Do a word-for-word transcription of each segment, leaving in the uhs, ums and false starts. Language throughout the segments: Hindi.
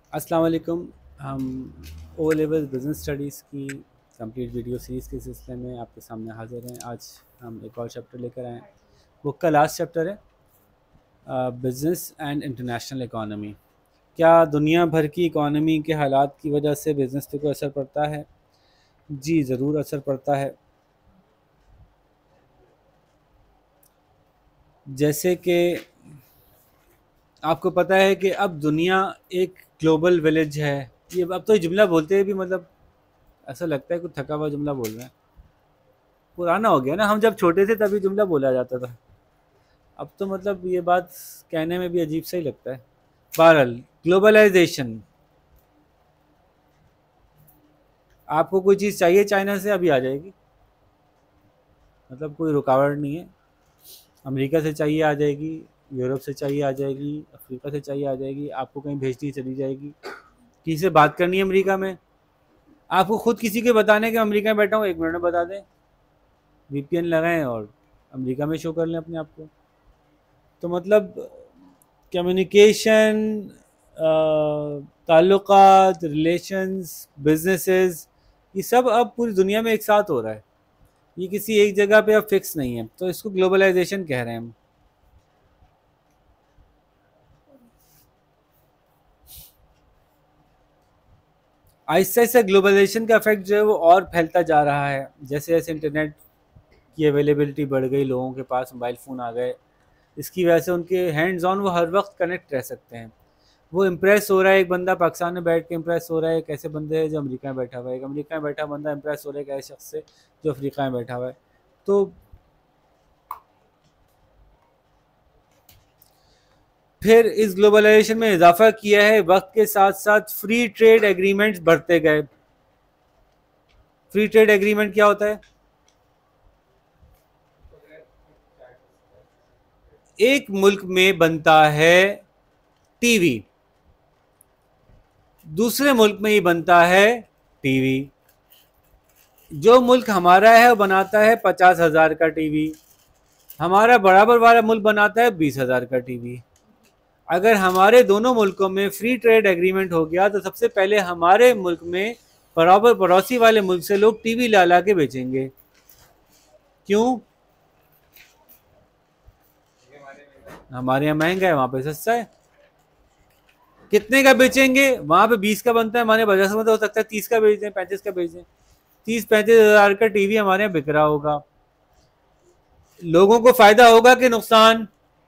अस्सलाम वालेकुम। हम ओ लेवल बिज़नेस स्टडीज़ की कंप्लीट वीडियो सीरीज़ के सिलसिले में आपके सामने हाज़िर हैं। आज हम एक और चैप्टर लेकर आए हैं। बुक का लास्ट चैप्टर है बिज़नेस एंड इंटरनेशनल इकॉनमी। क्या दुनिया भर की इकॉनमी के हालात की वजह से बिज़नेस पे कोई असर पड़ता है? जी, ज़रूर असर पड़ता है। जैसे कि आपको पता है कि अब दुनिया एक ग्लोबल विलेज है। ये अब तो ये जुमला बोलते हुए भी मतलब ऐसा लगता है कुछ थका हुआ जुमला बोल रहे हैं। पुराना हो गया ना, हम जब छोटे थे तभी जुमला बोला जाता था। अब तो मतलब ये बात कहने में भी अजीब सा ही लगता है। बहरहाल, ग्लोबलाइजेशन, आपको कोई चीज़ चाहिए चाइना से अभी आ जाएगी, मतलब कोई रुकावट नहीं है। अमेरिका से चाहिए आ जाएगी, यूरोप से चाहिए आ जाएगी, अफ्रीका से चाहिए आ जाएगी, आपको कहीं भेजनी चली जाएगी। किसी से बात करनी है अमेरिका में, आपको खुद किसी के बताने के अमेरिका में बैठा हूँ एक मिनट में बता दें। वीपीएन लगाएं और अमेरिका में शो कर लें अपने आप को। तो मतलब कम्युनिकेशन, ताल्लुकात, रिलेशंस, बिजनेसेस, ये सब अब पूरी दुनिया में एक साथ हो रहा है। ये किसी एक जगह पे अब फिक्स नहीं है, तो इसको ग्लोबलाइजेशन कह रहे हैं हम। आहिस्ता आहिस्ता ग्लोबलाइजेशन का इफेक्ट जो है वो और फैलता जा रहा है। जैसे जैसे इंटरनेट की अवेलेबिलिटी बढ़ गई, लोगों के पास मोबाइल फ़ोन आ गए, इसकी वजह से उनके हैंड्स ऑन वो हर वक्त कनेक्ट रह सकते हैं। वो इम्प्रेस हो रहा है, एक बंदा पाकिस्तान में बैठ के इम्प्रेस हो रहा है एक ऐसे बंदे है जो अमेरिका में बैठा हुआ है, एक अमेरिका में बैठा बंदा इम्प्रेस हो रहा है एक ऐसे शख्स से जो अफ्रीका में बैठा हुआ है। तो फिर इस ग्लोबलाइजेशन में इजाफा किया है, वक्त के साथ साथ फ्री ट्रेड एग्रीमेंट्स बढ़ते गए। फ्री ट्रेड एग्रीमेंट क्या होता है? एक मुल्क में बनता है टीवी, दूसरे मुल्क में ही बनता है टीवी। जो मुल्क हमारा है वो बनाता है पचास हजार का टीवी, हमारा बराबर वाला मुल्क बनाता है बीस हजार का टीवी। अगर हमारे दोनों मुल्कों में फ्री ट्रेड एग्रीमेंट हो गया तो सबसे पहले हमारे मुल्क में बराबर पड़ोसी वाले मुल्क से लोग टीवी ला ला के बेचेंगे। क्यों? हमारे यहाँ महंगा है, वहां पे सस्ता है। कितने का बेचेंगे? वहां पे बीस का बनता है, हमारे पचास का, हो सकता है तीस का बेच दें, पैंतीस का बेच दें। तीस पैंतीस हजार का टीवी हमारे यहाँ बिक रहा होगा। लोगों को फायदा होगा कि नुकसान?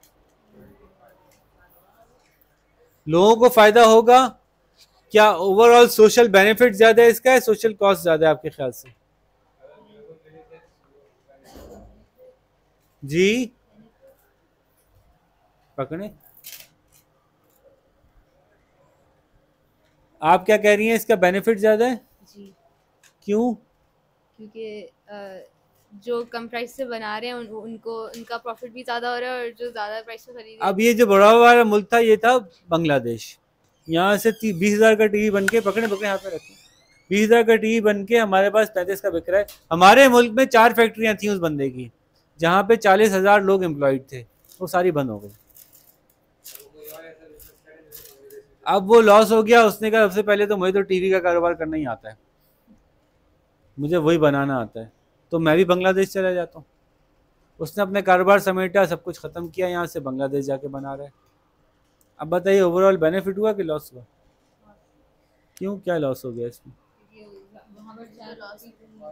लोगों को फायदा होगा। क्या ओवरऑल सोशल बेनिफिट ज्यादा है इसका, है सोशल कॉस्ट ज्यादा है आपके ख्याल से? जी, पकड़े। आप क्या कह रही हैं, इसका बेनिफिट ज्यादा है? जी, क्यों? क्योंकि अ, जो कम प्राइस से बना रहे हैं उन, उनको उनका प्रॉफिट भी ज़्यादा हो रहा है और जो ज़्यादा प्राइस से खरीद रहे हैं अब वो ये जो बड़ा वाला मुल्क था ये था बांग्लादेश। यहाँ से बीस हजार का टीवी बन के, पकड़े पकड़े हाथ में रखे, बीस हजार का टीवी बन के हमारे पास पैंतीस का बिक रहा है। हमारे मुल्क में चार फैक्ट्रियां थी उस बंदे की, जहाँ पे चालीस हजार लोग एम्प्लॉयड थे, वो सारी बंद हो गई। अब वो लॉस हो गया, उसने कहा सबसे पहले तो मुझे तो टीवी का कारोबार करना ही आता है, मुझे वही बनाना आता है, तो मैं भी बांग्लादेश चला जाता हूँ। उसने अपने कारोबार समेटा, सब कुछ ख़त्म किया, यहाँ से बांग्लादेश जाके बना रहा है। अब बताइए ओवरऑल बेनिफिट हुआ कि लॉस हुआ? क्यों, क्या लॉस हो गया इसमें? वहाँ पर चार लॉस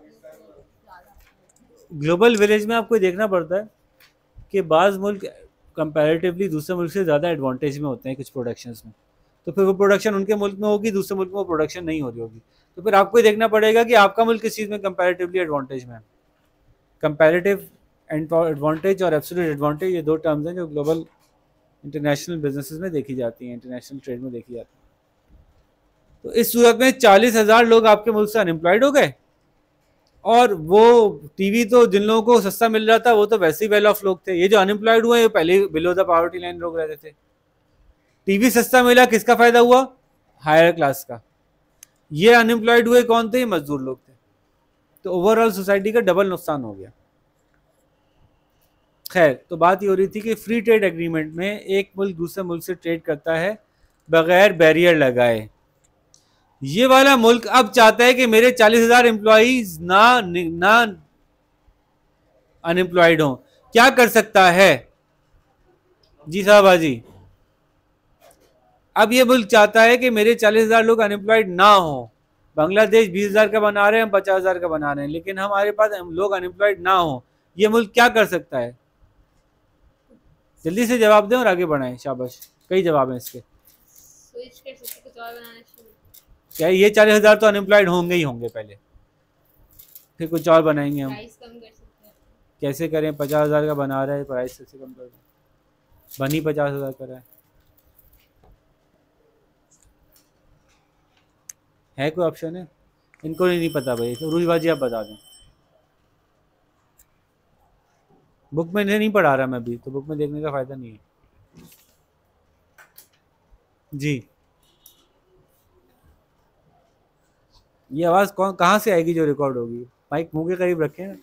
ग्लोबल विलेज में आपको देखना पड़ता है कि बाज़ मुल्क कंपैरेटिवली दूसरे मुल्क से ज़्यादा एडवांटेज में होते हैं कुछ प्रोडक्शंस में। तो फिर वो प्रोडक्शन उनके मुल्क में होगी, दूसरे मुल्क में वो प्रोडक्शन नहीं हो रही होगी। तो फिर आपको देखना पड़ेगा कि आपका मुल्क किस चीज़ में कंपैरेटिवली एडवांटेज में है। कंपैरेटिव एडवांटेज और एब्सोल्यूट एडवांटेज, ये दो टर्म्स हैं जो ग्लोबल इंटरनेशनल बिजनेसेस में देखी जाती हैं, इंटरनेशनल ट्रेड में देखी जाती हैं। तो इस सूरत में चालीस हजार लोग आपके मुल्क से अनएम्प्लॉयड हो गए, और वो टीवी तो जिन लोगों को सस्ता मिल रहा था वो तो वैसे ही वेल ऑफ लोग थे। ये जो अनएम्प्लॉयड हुए ये पहले बिलो द पॉवर्टी लाइन लोग रहते थे। टीवी सस्ता मिला, किसका फायदा हुआ? हायर क्लास का। ये अनएम्प्लॉयड हुए कौन थे? मजदूर लोग थे। तो ओवरऑल सोसाइटी का डबल नुकसान हो गया। खैर, तो बात ये हो रही थी कि फ्री ट्रेड एग्रीमेंट में एक मुल्क दूसरे मुल्क से ट्रेड करता है बगैर बैरियर लगाए। ये वाला मुल्क अब चाहता है कि मेरे चालीस हजार एम्प्लॉइज ना ना अनएम्प्लॉयड हो। क्या कर सकता है जी साहबाजी? अब ये मुल्क चाहता है कि मेरे चालीस हजार लोग अनएम्प्लॉयड ना हो। बांग्लादेश बीस हजार का बना रहे हैं, हम पचास हजार का बना रहे हैं, लेकिन हमारे पास हम लोग अनएम्प्लॉयड ना हो। ये मुल्क क्या कर सकता है? जल्दी से जवाब दें और आगे बढ़ाएं। शाबाश, कई जवाब हैं इसके। स्विच कर सकते, कुछ और बनाना शुरू। क्या ये चालीस हजार तो अनएम्प्लॉयड होंगे ही होंगे पहले, फिर कुछ और बनाएंगे हम। प्राइस कम कर सकते हैं। कैसे करें? पचास हजार का बना रहा है, प्राइस सबसे कम कर दें। बनी पचास हजार का रहा है। है कोई ऑप्शन है? इनको नहीं, नहीं पता भाई, तो रूजबाजी आप बता दें। बुक में नहीं पढ़ा रहा मैं अभी, तो बुक में देखने का फायदा नहीं है जी। ये आवाज कौन कहाँ से आएगी जो रिकॉर्ड होगी? माइक मुंह के करीब रखें ना।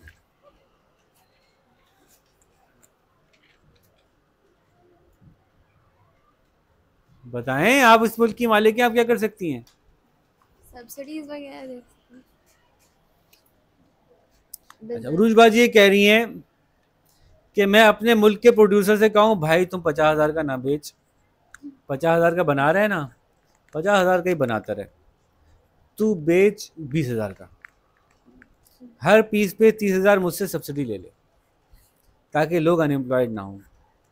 बताएं, आप इस मुल्क की मालिक हैं, आप क्या कर सकती हैं? सब्सिडीज वगैरह दे सकते हैं। अच्छा, रूजबाजी ये कह रही हैं कि मैं अपने मुल्क के प्रोड्यूसर से कहूँ भाई तुम पचास हजार का ना बेच, पचास हजार का बना रहे हैं ना, पचास हजार का ही बनाता रहे, तू बेच बीस हजार का, हर पीस पे तीस हजार मुझसे सब्सिडी ले ले, ताकि लोग अनएम्प्लॉयड ना हो।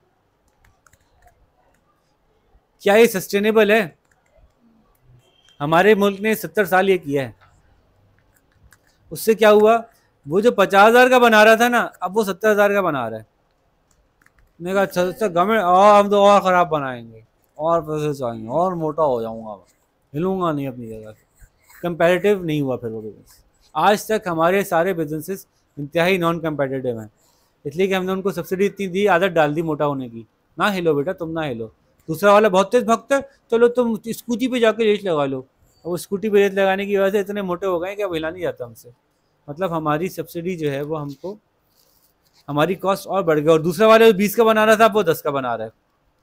क्या ये सस्टेनेबल है? हमारे मुल्क ने सत्तर साल ये किया है। उससे क्या हुआ? वो जो पचास हजार का बना रहा था ना, अब वो सत्तर हजार का बना रहा है। मैंने कहा अच्छा अच्छा गवर्नमेंट, और हम तो और खराब बनाएंगे, और पैसे चाहिए, और मोटा हो जाऊंगा, हिलूंगा नहीं अपनी जगह से। कंपैरेटिव नहीं हुआ फिर वो बिजनेस। आज तक हमारे सारे बिजनेसेस इंतहाई नॉन कंपेटिटिव हैं, इसलिए कि हमने उनको सब्सिडी इतनी दी, आदत डाल दी मोटा होने की। ना हिलो बेटा, तुम ना हिलो। दूसरा वाला बहुत तेज भागता है, चलो तुम स्कूटी पे जाके रेस लगा लो। और वो स्कूटी पे रेस लगाने की वजह से इतने मोटे हो गए कि अब हिला नहीं जाता हमसे। मतलब हमारी सब्सिडी जो है वो हमको, हमारी कॉस्ट और बढ़ गई। और दूसरा वाले बीस का बना रहा था, वो दस का बना रहा है।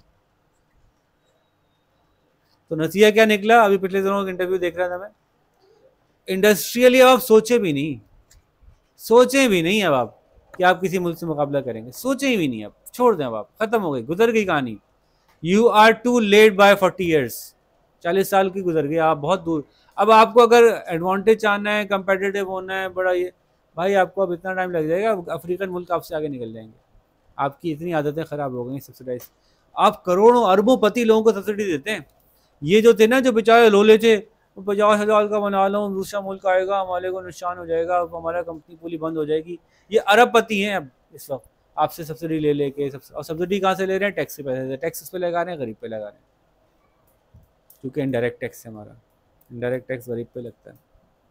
तो नतीजा क्या निकला? अभी पिछले दिनों का इंटरव्यू देख रहा था मैं। इंडस्ट्रियली अब आप सोचे भी नहीं, सोचे भी नहीं अब आप कि आप किसी मुल्क से मुकाबला करेंगे, सोचे भी नहीं। अब छोड़ दें, अब आप खत्म हो गई, गुजर गई कहानी। You are too late by forty years. चालीस साल की गुजर गई, आप बहुत दूर। अब आपको अगर एडवांटेज चाहना है, कंपेटिटिव होना है, बड़ा ये भाई आपको अब इतना टाइम लग जाएगा। अफ्रीकन मुल्क आपसे आगे निकल जाएंगे। आपकी इतनी आदतें खराब हो गई सब्सिडाइज। आप करोड़ों अरबों पति लोगों को सब्सिडी देते हैं। ये जो थे ना, जो बेचारे लोले थे, वो पचास हजार का बना लो, दूसरा मुल्क आएगा हमारे को नुकसान हो जाएगा, हमारा कंपनी पूरी बंद हो जाएगी। ये अरबपति हैं अब इस वक्त, आपसे सब्सिडी ले लेके। और सब्सिडी कहाँ से ले रहे हैं? टैक्स से पैसे से। टैक्स पे लगा रहे हैं, गरीब पे लगा रहे हैं, क्योंकि इनडायरेक्ट टैक्स है हमारा। इनडायरेक्ट टैक्स गरीब पे लगता है।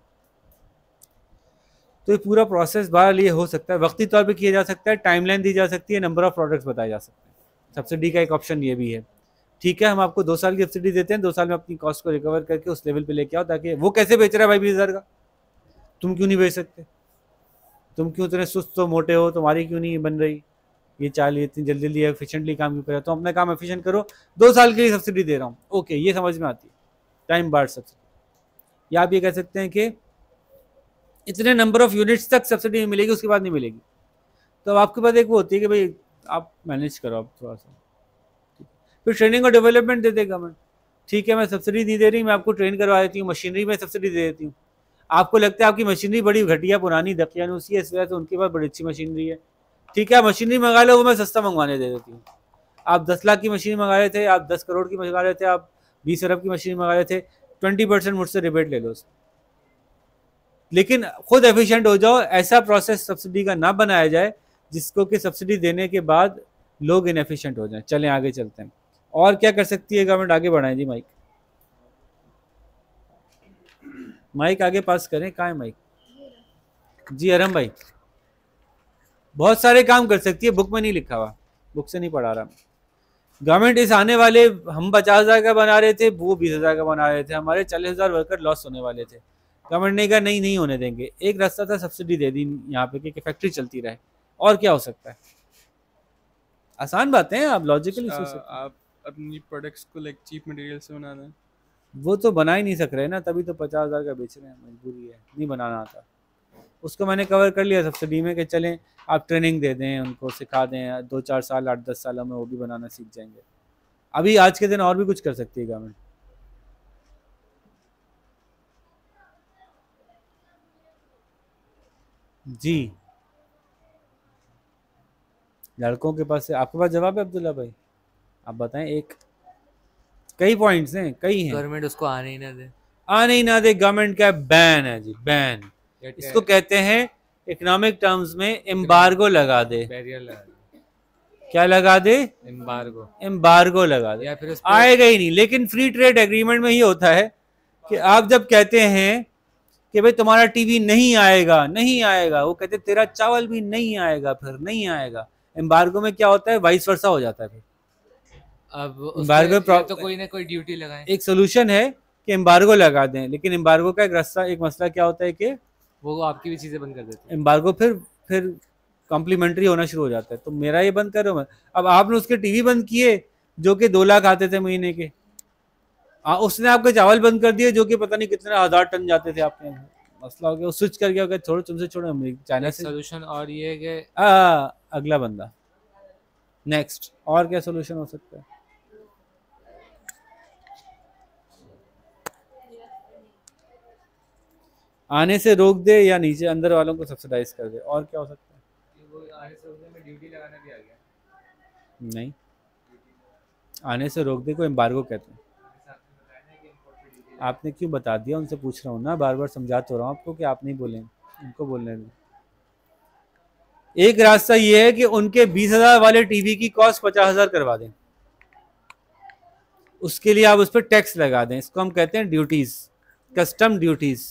तो ये पूरा प्रोसेस बाहर लिए हो सकता है, वक्ती तौर पे किया जा सकता है, टाइमलाइन दी जा सकती है, नंबर ऑफ प्रोडक्ट्स बताए जा सकते हैं। सब्सिडी का एक ऑप्शन ये भी है। ठीक है, हम आपको दो साल की सब्सिडी देते हैं, दो साल में अपनी कॉस्ट को रिकवर करके उस लेवल पे लेके आओ, ताकि वो कैसे बेच रहा है भाई बीस हजार का, तुम क्यों नहीं बेच सकते? तुम क्यों इतने सुस्त हो, मोटे हो, तुम्हारी क्यों नहीं बन रही ये चाल, इतनी जल्दी जल्दी एफिशिएंटली काम क्यों कर रहे हो? तो अपना काम एफिशिएंट करो, दो साल के लिए सब्सिडी दे रहा हूँ। ओके, ये समझ में आती है, टाइम बार्ड सब्सिडी। या आप ये कह सकते हैं कि इतने नंबर ऑफ यूनिट्स तक सब्सिडी मिलेगी, उसके बाद नहीं मिलेगी। तो अब आपके पास एक वो होती है कि भाई आप मैनेज करो आप थोड़ा सा। फिर ट्रेनिंग और डेवलपमेंट दे देगा मैं। ठीक है, मैं सब्सिडी नहीं दे रही, मैं आपको ट्रेन करवा देती हूँ, मशीनरी में सब्सिडी दे देती हूँ। आपको लगता है आपकी मशीनरी बड़ी घटिया पुरानी दकियानूसी है, इस वजह से उनके पास बड़ी अच्छी मशीनरी है। ठीक है, मशीनरी मंगा लो, वो मैं सस्ता मंगवाने दे देती हूँ। आप दस लाख की मशीन मंगा रहे थे, आप दस करोड़ की मंगा रहे थे, आप बीस अरब की मशीन मंगा रहे थे, ट्वेंटी परसेंट मुझसे रिबेट ले लो, लेकिन खुद एफिशिएंट हो जाओ। ऐसा प्रोसेस सब्सिडी का ना बनाया जाए जिसको कि सब्सिडी देने के बाद लोग इनएफिशिएंट हो जाएं। चलें आगे चलते हैं। और क्या कर सकती है गवर्नमेंट? आगे बढ़ाएं जी। माइक माइक आगे पास करें। कहाँ है माइक? जी अरम भाई, बहुत सारे काम कर सकती है, बुक में नहीं लिखा हुआ, बुक से नहीं पढ़ा रहा मैं। गवर्नमेंट इस आने वाले, हम पचास हजार का बना रहे थे, वो बीस हजार का बना रहे थे, हमारे चालीस हजार वर्कर लॉस होने वाले थे। गवर्नमेंट ने कहा नहीं नहीं होने देंगे। एक रास्ता था, सब्सिडी दे दी यहाँ पे कि फैक्ट्री चलती रहे। और क्या हो सकता है? आसान बातें हैं, आप लॉजिकली सोच सकते हैं। आप अपनी प्रोडक्ट्स को लाइक चीप मटेरियल से बना दें। वो तो बना ही नहीं सक रहे ना, तभी तो पचास हज़ार का बेच रहे हैं, मजबूरी है, नहीं बनाना आता। उसको मैंने कवर कर लिया सब्सिडी में कि चलें आप ट्रेनिंग दे दें उनको, सिखा दें, दो चार साल आठ दस सालों में वो भी बनाना सीख जाएंगे। अभी आज के दिन और भी कुछ कर सकती है गवर्नमेंट। जी, लड़कों के पास से आपके पास जवाब है अब्दुल्ला भाई? आप बताएं। एक कई पॉइंट्स हैं, कई हैं। गवर्नमेंट उसको आने ही ना दे। आने ही ना दे, गवर्नमेंट का बैन है जी, बैन। इसको कहते हैं इकोनॉमिक टर्म्स में एम्बार्गो लगा दे। बैरियर लगा दे। क्या लगा दे? एम्बार्गो। एम्बार्गो लगा दे, या फिर उस आएगा ही नहीं। लेकिन फ्री ट्रेड एग्रीमेंट में ही होता है कि आप जब कहते हैं कि भाई तुम्हारा टीवी नहीं आएगा, नहीं आएगा, वो कहते तेरा चावल भी नहीं आएगा, फिर नहीं आएगा। एम्बार्गो में क्या होता है, वाइस वर्सा हो जाता है। फिर अब एम्बार्गो तो कोई ना कोई ड्यूटी लगाए। एक सोल्यूशन है कि एम्बार्गो लगा दें, लेकिन एम्बार्गो का एक रास्ता, एक मसला क्या होता है कि वो आपकी भी चीजें बंद कर देते हैं। एम्बार्गो फिर फिर कॉम्प्लीमेंट्री होना शुरू हो जाता है। तो मेरा ये बंद करो मैं, अब आपने उसके टीवी बंद किए जो कि दो लाख आते थे महीने के, आ, उसने आपके चावल बंद कर दिए जो कि पता नहीं कितने हजार टन जाते थे आपके यहाँ। मसला हो गया, वो स्विच कर गया, छोड़ो तुमसे छोड़ो चाइना से। सोल्यूशन और ये है कि अगला बंदा नेक्स्ट, और क्या सोल्यूशन हो सकता है? आने से रोक दे या नीचे अंदर वालों को सब्सिडाइज कर दे, और क्या हो सकता है? वो आने से रोकने में ड्यूटी लगाना भी आ गया। नहीं, आने से रोक दे को एम्बार्गो कहते हैं। आपने क्यों बता दिया? उनसे पूछ रहा हूँ ना, बार बार समझा तो रहा हूँ आपको कि आप नहीं बोलें, उनको बोलने दें। एक रास्ता ये है कि उनके बीस हजार वाले टीवी की कॉस्ट पचास हजार करवा दें, उसके लिए आप उस पर टैक्स लगा दें। इसको हम कहते हैं ड्यूटीज, कस्टम ड्यूटीज।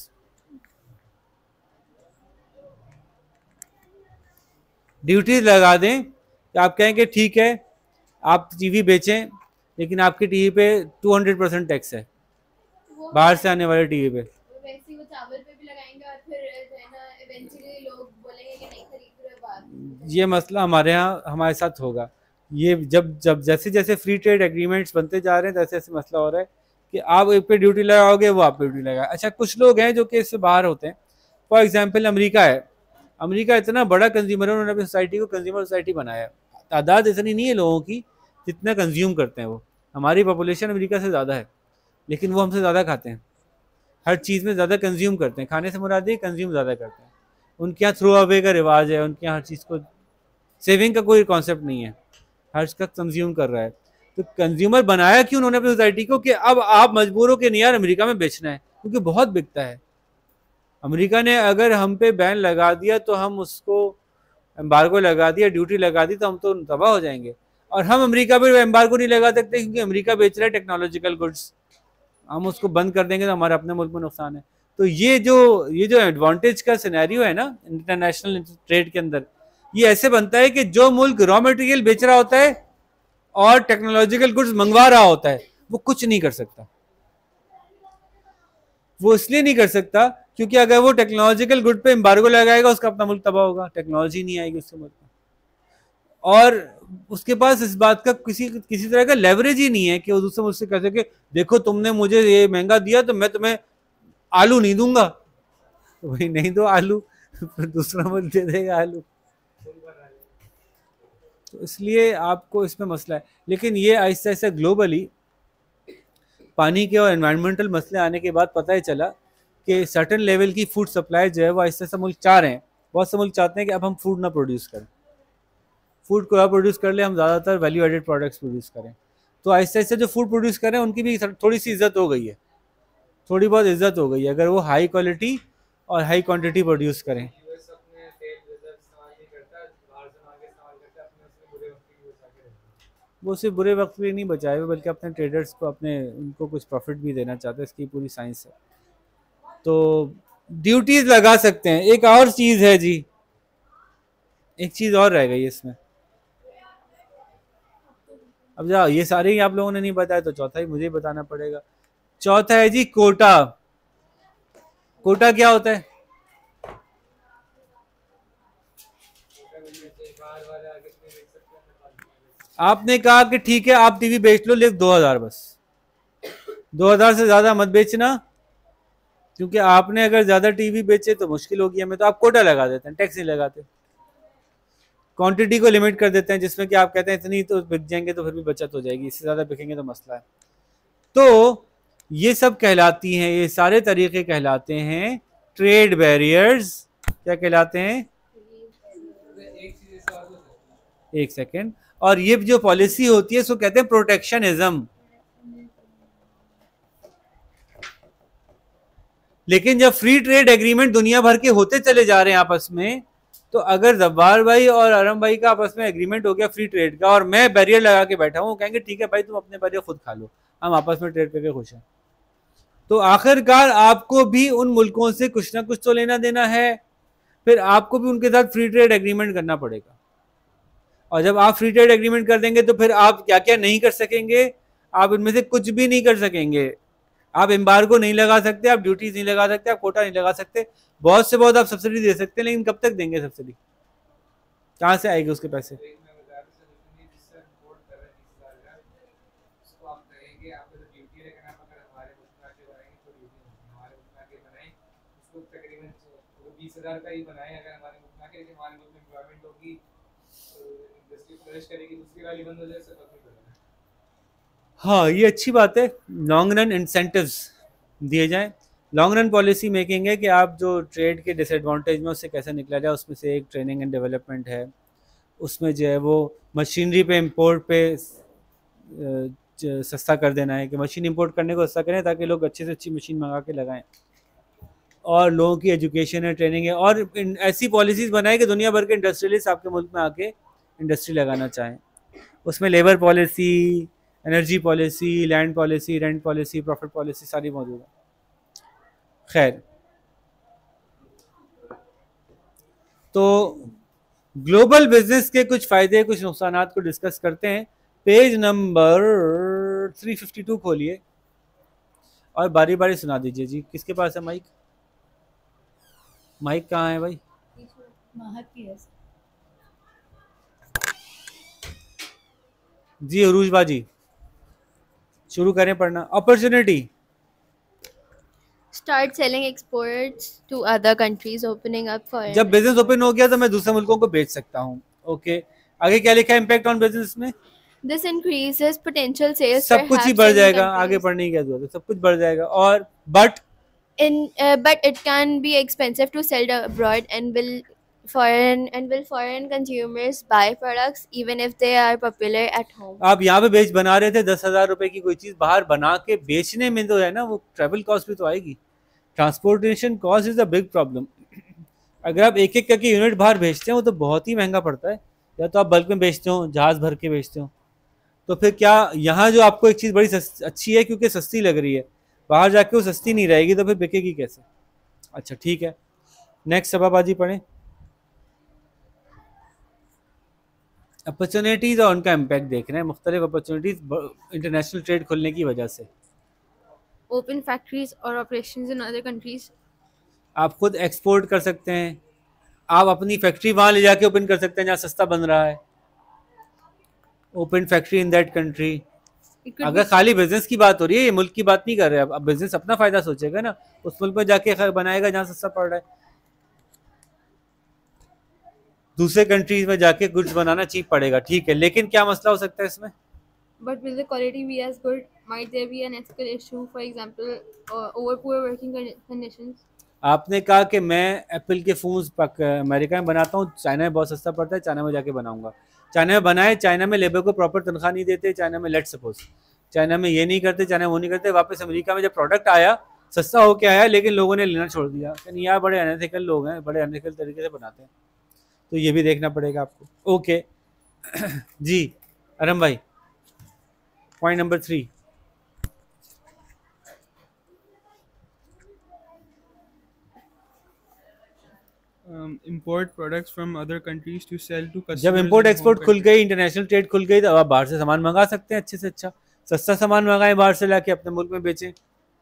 ड्यूटीज लगा दें कि आप कहेंगे ठीक है आप टीवी बेचें, लेकिन आपकी टीवी पे दो सौ परसेंट टैक्स है बाहर से आने वाले टीवी पे। वैसे वो चावल पे भी लगाएंगे और फिर है ना इवेंचुअली लोग बोलेंगे कि नहीं खरीद रहे बाहर। ये मसला हमारे यहाँ हमारे साथ होगा। ये जब जब जैसे जैसे फ्री ट्रेड एग्रीमेंट्स बनते जा रहे हैं तैसे ऐसे मसला हो रहा है कि आप एक पे ड्यूटी लगाओगे वो आप पे ड्यूटी लगाए। अच्छा, कुछ लोग हैं जो कि इससे बाहर होते हैं। फॉर एग्जाम्पल अमेरिका है, अमेरिका इतना बड़ा कंज्यूमर है, उन्होंने अपनी सोसाइटी को कंज्यूमर सोसाइटी बनाया। तादाद इतनी नहीं है लोगों की जितना कंज्यूम करते हैं वो। हमारी पॉपुलेशन अमेरिका से ज़्यादा है, लेकिन वो हमसे ज़्यादा खाते हैं, हर चीज़ में ज़्यादा कंज्यूम करते हैं। खाने से मुराद है कंज्यूम ज़्यादा करते हैं। उनके यहाँ थ्रो अवे का रिवाज है, उनके यहाँ हर चीज़ को सेविंग का कोई कॉन्सेप्ट नहीं है, हर चीज़ का कंज्यूम कर रहा है। तो कंज्यूमर बनाया क्यों उन्होंने अपनी सोसाइटी को कि अब आप मजबूर हो कि नहीं यार अमेरिका में बेचना है क्योंकि बहुत बिकता है। अमेरिका ने अगर हम पे बैन लगा दिया तो हम उसको एम्बार्गो लगा दिया, ड्यूटी लगा दी, तो हम तो तबाह हो जाएंगे। और हम अमेरिका पे एम्बार्गो नहीं लगा सकते क्योंकि अमेरिका बेच रहा है टेक्नोलॉजिकल गुड्स, हम उसको बंद कर देंगे तो हमारे अपने मुल्क में नुकसान है। तो ये जो ये जो एडवांटेज का सिनेरियो है ना इंटरनेशनल ट्रेड के अंदर, ये ऐसे बनता है कि जो मुल्क रॉ मटेरियल बेच रहा होता है और टेक्नोलॉजिकल गुड्स मंगवा रहा होता है वो कुछ नहीं कर सकता। वो इसलिए नहीं कर सकता क्योंकि अगर वो टेक्नोलॉजिकल गुड पे एम्बार्गो लगाएगा उसका अपना मुल्क तबाह होगा, टेक्नोलॉजी नहीं आएगी उसके मुल्क में, और उसके पास इस बात का किसी किसी तरह का लेवरेज ही नहीं है कि वो दूसरे मुझसे कह सके देखो तुमने मुझे ये महंगा दिया तो मैं तुम्हें आलू नहीं दूंगा। तो भाई नहीं दो आलू, फिर दूसरा मुल्क दे देगा आलू। तो इसलिए आपको इसमें मसला है। लेकिन ये आहिस्ता आहिस्ता ग्लोबली पानी के और एनवायरमेंटल मसले आने के बाद पता ही चला कि सर्टेन लेवल की फूड सप्लाई जो है वो आहिस्ता आहिस्ता मुल्क चाह रहे हैं। बहुत से मुल्क चाहते हैं कि अब हम फूड ना प्रोड्यूस करें, फूड को प्रोड्यूस कर ले, हम ज़्यादातर वैल्यू एडेड प्रोडक्ट्स प्रोड्यूस करें। तो आहिस्ता आहिस्ता जो फूड प्रोड्यूस करें उनकी भी थोड़ी सी इज्जत हो गई है, थोड़ी बहुत इज्जत हो गई है अगर वो हाई क्वालिटी और हाई क्वांटिटी प्रोड्यूस करें। वो सिर्फ बुरे वक्त में नहीं बचाए हुए बल्कि अपने ट्रेडर्स को अपने उनको कुछ प्रॉफिट भी देना चाहते हैं, इसकी पूरी साइंस है। तो ड्यूटीज लगा सकते हैं। एक और चीज़ है जी, एक चीज़ और रह गई इसमें। अब जाओ, ये सारे ही आप लोगों ने नहीं बताया तो चौथा ही मुझे ही बताना पड़ेगा। चौथा है जी कोटा। कोटा क्या होता है? आपने कहा कि ठीक है आप टीवी बेच लो, लिख दो हजार बस, दो हज़ार से ज़्यादा मत बेचना, क्योंकि आपने अगर ज़्यादा टीवी बेचे तो मुश्किल होगी हमें, तो आप कोटा लगा देते हैं, टैक्स नहीं लगाते, क्वांटिटी को लिमिट कर देते हैं, जिसमें कि आप कहते हैं इतनी तो बिक जाएंगे तो फिर भी बचत हो जाएगी, इससे ज़्यादा बिकेंगे तो मसला है। तो ये सब कहलाती हैं, ये सारे तरीके कहलाते हैं ट्रेड बैरियर्स। क्या कहलाते हैं? एक चीज ऐसा और हो सकता एक सेकेंड। और ये जो पॉलिसी होती है इसको कहते हैं प्रोटेक्शनिज्म। लेकिन जब फ्री ट्रेड एग्रीमेंट दुनिया भर के होते चले जा रहे हैं आपस में, तो अगर जब्बार भाई और आरम भाई का आपस में एग्रीमेंट हो गया फ्री ट्रेड का, और मैं बैरियर लगा के बैठा हूँ, कहेंगे ठीक है भाई तुम अपने बैरियर खुद खा लो, हम आपस में ट्रेड करके खुश हैं। तो आखिरकार आपको भी उन मुल्कों से कुछ ना कुछ तो लेना देना है, फिर आपको भी उनके साथ फ्री ट्रेड एग्रीमेंट करना पड़ेगा। और जब आप फ्री ट्रेड एग्रीमेंट कर देंगे तो फिर आप क्या क्या नहीं कर सकेंगे? आप इनमें से कुछ भी नहीं कर सकेंगे। आप एम्बार्गो नहीं लगा सकते, आप ड्यूटीज नहीं लगा सकते, आप कोटा नहीं लगा सकते, बहुत से बहुत आप सब्सिडी दे सकते हैं, लेकिन कब तक देंगे सब्सिडी? कहाँ से आएगी उसके पैसे? है। एक मैं बता रहा था जिससे इम्पोर्ट कर रहे हैं बीस हजार का, उसको आप कहेंगे आपको तो ड्यूटी लेकिन आप अगर हमारे मुल्क में आके बनाएंगे तो ड्यूटी नहीं, हमारे मुल्क में आके बनाएं उसको तकरीबन वो बीस हजार का ही बनाएं अगर हमारे मुल्क में आके, लेकिन हमारे मुल्क में एम्प्लॉयमेंट होगी, इंडस्ट्री फ्लरिश करेगी, दूसरी वाली बंद हो जाए, सब अपनी करना। हाँ, ये अच्छी बात है, लॉन्ग रन इंसेंटिव्स दिए जाएं। लॉन्ग रन पॉलिसी मेकिंग है कि आप जो ट्रेड के डिसएडवांटेज में उससे कैसे निकला जाए, उसमें से एक ट्रेनिंग एंड डेवलपमेंट है, उसमें जो है वो मशीनरी पे इंपोर्ट पे सस्ता कर देना है कि मशीन इंपोर्ट करने को सस्ता करें ताकि लोग अच्छे से अच्छी मशीन मंगा के लगाएं, और लोगों की एजुकेशन है, ट्रेनिंग है, और ऐसी पॉलिसीज़ बनाए कि दुनिया भर के इंडस्ट्रियलिस्ट आपके मुल्क में आके इंडस्ट्री लगाना चाहें। उसमें labour policy, energy policy, land policy, rent policy, profit policy सारी मौजूद है। खैर, तो ग्लोबल बिजनेस के कुछ फ़ायदे कुछ नुकसानात को डिस्कस करते हैं। पेज नंबर तीन सौ बावन खोलिए और बारी बारी सुना दीजिए जी। किसके पास है माइक? माइक कहाँ है भाई? जी अरूज बाजी, शुरू करें पढ़ना। Opportunity, Start selling exports to other countries, opening up foreign. जब बिजनेस ओपन हो गया तो मैं दूसरे मुल्कों को बेच सकता हूँ। ओके, आगे क्या लिखा है इम्पैक्ट ऑन बिजनेस में? This increases potential sales. सब कुछ ही perhaps बढ़ in जाएगा, countries. आगे पढ़ने की क्या जरूरत है, सब कुछ बढ़ जाएगा। और but In uh, but it can be expensive to sell abroad, and will foreign and will foreign consumers buy products even if they are popular at home. आप यहाँ पे बेच बना रहे थे दस हजार रुपए की कोई चीज, बाहर बना के बेचने में तो है ना वो ट्रेवल कॉस्ट भी तो आएगी, transportation cost is a big problem. अगर आप एक एक करके यूनिट बाहर भेजते हो वो तो बहुत ही महंगा पड़ता है, या तो आप बल्क में बेचते हो, जहाज भर के बेचते हो, तो फिर क्या यहाँ जो आपको एक चीज़ बड़ी अच्छी है क्योंकि सस्ती लग रही है, बाहर जाके वो सस्ती नहीं रहेगी तो फिर बिकेगी कैसे? अच्छा ठीक है, नेक्स्ट सभाबाजी पढ़ें। अपॉर्चुनिटीज़ और उनका इम्पैक्ट देख रहे हैं, मुख्तलिफ अपॉर्चुनिटीज़ इंटरनेशनल ट्रेड खुलने की वजह से। Open factories or operations in other countries. आप खुद एक्सपोर्ट कर सकते हैं, आप अपनी फैक्ट्री वहाँ ले जाके ओपन कर सकते हैं जहाँ सस्ता बन रहा है। Open factory in that country. It could अगर be खाली बिजनेस की बात हो रही है, ये मुल्क की बात नहीं कर रहे हैं, अब बिजनेस अपना फायदा सोचेगा ना, उस मुल्क में जाके खैर बनाएगा जहाँ सस्ता पड़ रहा है। दूसरे कंट्रीज में जाके गुड्स बनाना चीप पड़ेगा, ठीक है, लेकिन क्या मसला हो सकता है इसमें? But will the quality be as good? Might there be an ethical issue, for example, uh, over poor working condi- conditions? आपने कहा कि मैं एप्पल के फोन्स अमेरिका में बनाता हूँ, चाइना में बहुत सस्ता पड़ता है, चाइना में जाके बनाऊंगा। चाइना में बनाए, चाइना में लेबर को प्रॉपर तनख्वाह नहीं देते, चाइना में लेट सपोज चाइना में ये नहीं करते, चाइना में वो नहीं करते, वापस अमेरिका में जब प्रोडक्ट आया सस्ता होके आया, लेकिन लोगों ने लेना छोड़ दिया, यानी यार बड़े अनएथिकल लोग हैं, बड़े अनएथिकल तरीके से बनाते हैं, तो ये भी देखना पड़ेगा आपको। ओके जी अरम भाई, point number three. Um, import products from other countries to sell to customers. जब इम्पोर्ट in एक्सपोर्ट home खुल country. गई, इंटरनेशनल ट्रेड खुल गई, तो आप बाहर से सामान मंगा सकते हैं, अच्छे से अच्छा सस्ता सामान मंगाएं, बाहर से लाके अपने मुल्क में बेचें।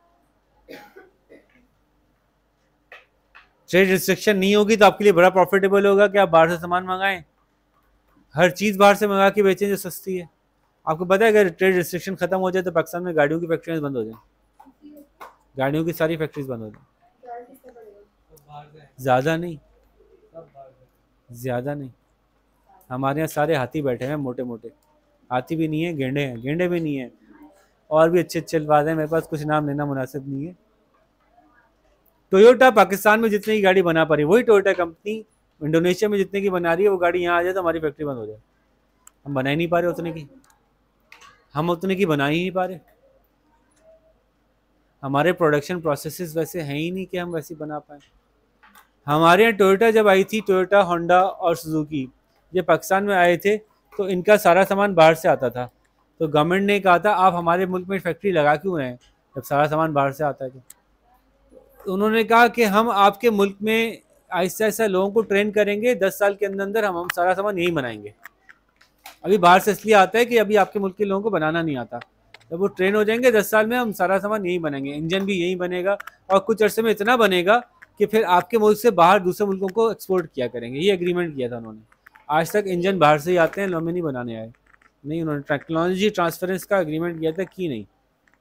ट्रेड रिस्ट्रिक्शन नहीं होगी तो आपके लिए बड़ा प्रॉफिटेबल होगा कि आप बाहर से सामान मंगाएं, हर चीज़ बाहर से मंगा के बेचें जो सस्ती है। आपको पता है अगर ट्रेड रिस्ट्रिक्शन खत्म हो जाए तो पाकिस्तान में गाड़ियों की फैक्ट्रियाँ बंद हो जाएं, गाड़ियों की सारी फैक्ट्रीज बंद हो जाए। तो बाहर से आएंगे, ज़्यादा नहीं, सब बाहर से। ज़्यादा नहीं। हमारे यहाँ सारे हाथी बैठे हैं, मोटे मोटे हाथी भी नहीं है, गेंडे हैं, गेंडे भी नहीं है, और भी अच्छे अच्छे अल्फाज हैं, मेरे पास कुछ नाम लेना मुनासिब नहीं है। टोयोटा पाकिस्तान में जितने की गाड़ी बना पा रही है, वही टोयोटा कंपनी इंडोनेशिया में जितने की बना रही है, वो गाड़ी यहाँ आ जाए तो हमारी फैक्ट्री बंद हो जाए। हम बना ही नहीं पा रहे उतने की, हम उतने की बना ही नहीं पा रहे। हमारे प्रोडक्शन प्रोसेसेस वैसे हैं ही नहीं कि हम वैसे बना पाए। हमारे यहाँ टोयोटा जब आई थी, टोयोटा, होंडा और सुजुकी ये पाकिस्तान में आए थे, तो इनका सारा सामान बाहर से आता था। तो गवर्नमेंट ने कहा था आप हमारे मुल्क में फैक्ट्री लगा क्यों रहे हैं जब सारा सामान बाहर से आता है। तो उन्होंने कहा कि हम आपके मुल्क में आहिस्ता आहिस्ता लोगों को ट्रेन करेंगे, दस साल के अंदर अंदर हम हम सारा सामान यहीं बनाएंगे। अभी बाहर से इसलिए आता है कि अभी आपके मुल्क के लोगों को बनाना नहीं आता। जब वो ट्रेन हो जाएंगे दस साल में, हम सारा सामान यहीं बनेंगे, इंजन भी यहीं बनेगा, और कुछ अर्से में इतना बनेगा कि फिर आपके मुल्क से बाहर दूसरे मुल्कों को एक्सपोर्ट किया करेंगे। ये एग्रीमेंट किया था उन्होंने। आज तक इंजन बाहर से ही आते हैं, लोग नहीं बनाने आए। नहीं, उन्होंने टेक्नोलॉजी ट्रांसफरेंस का एग्रीमेंट किया था, की नहीं,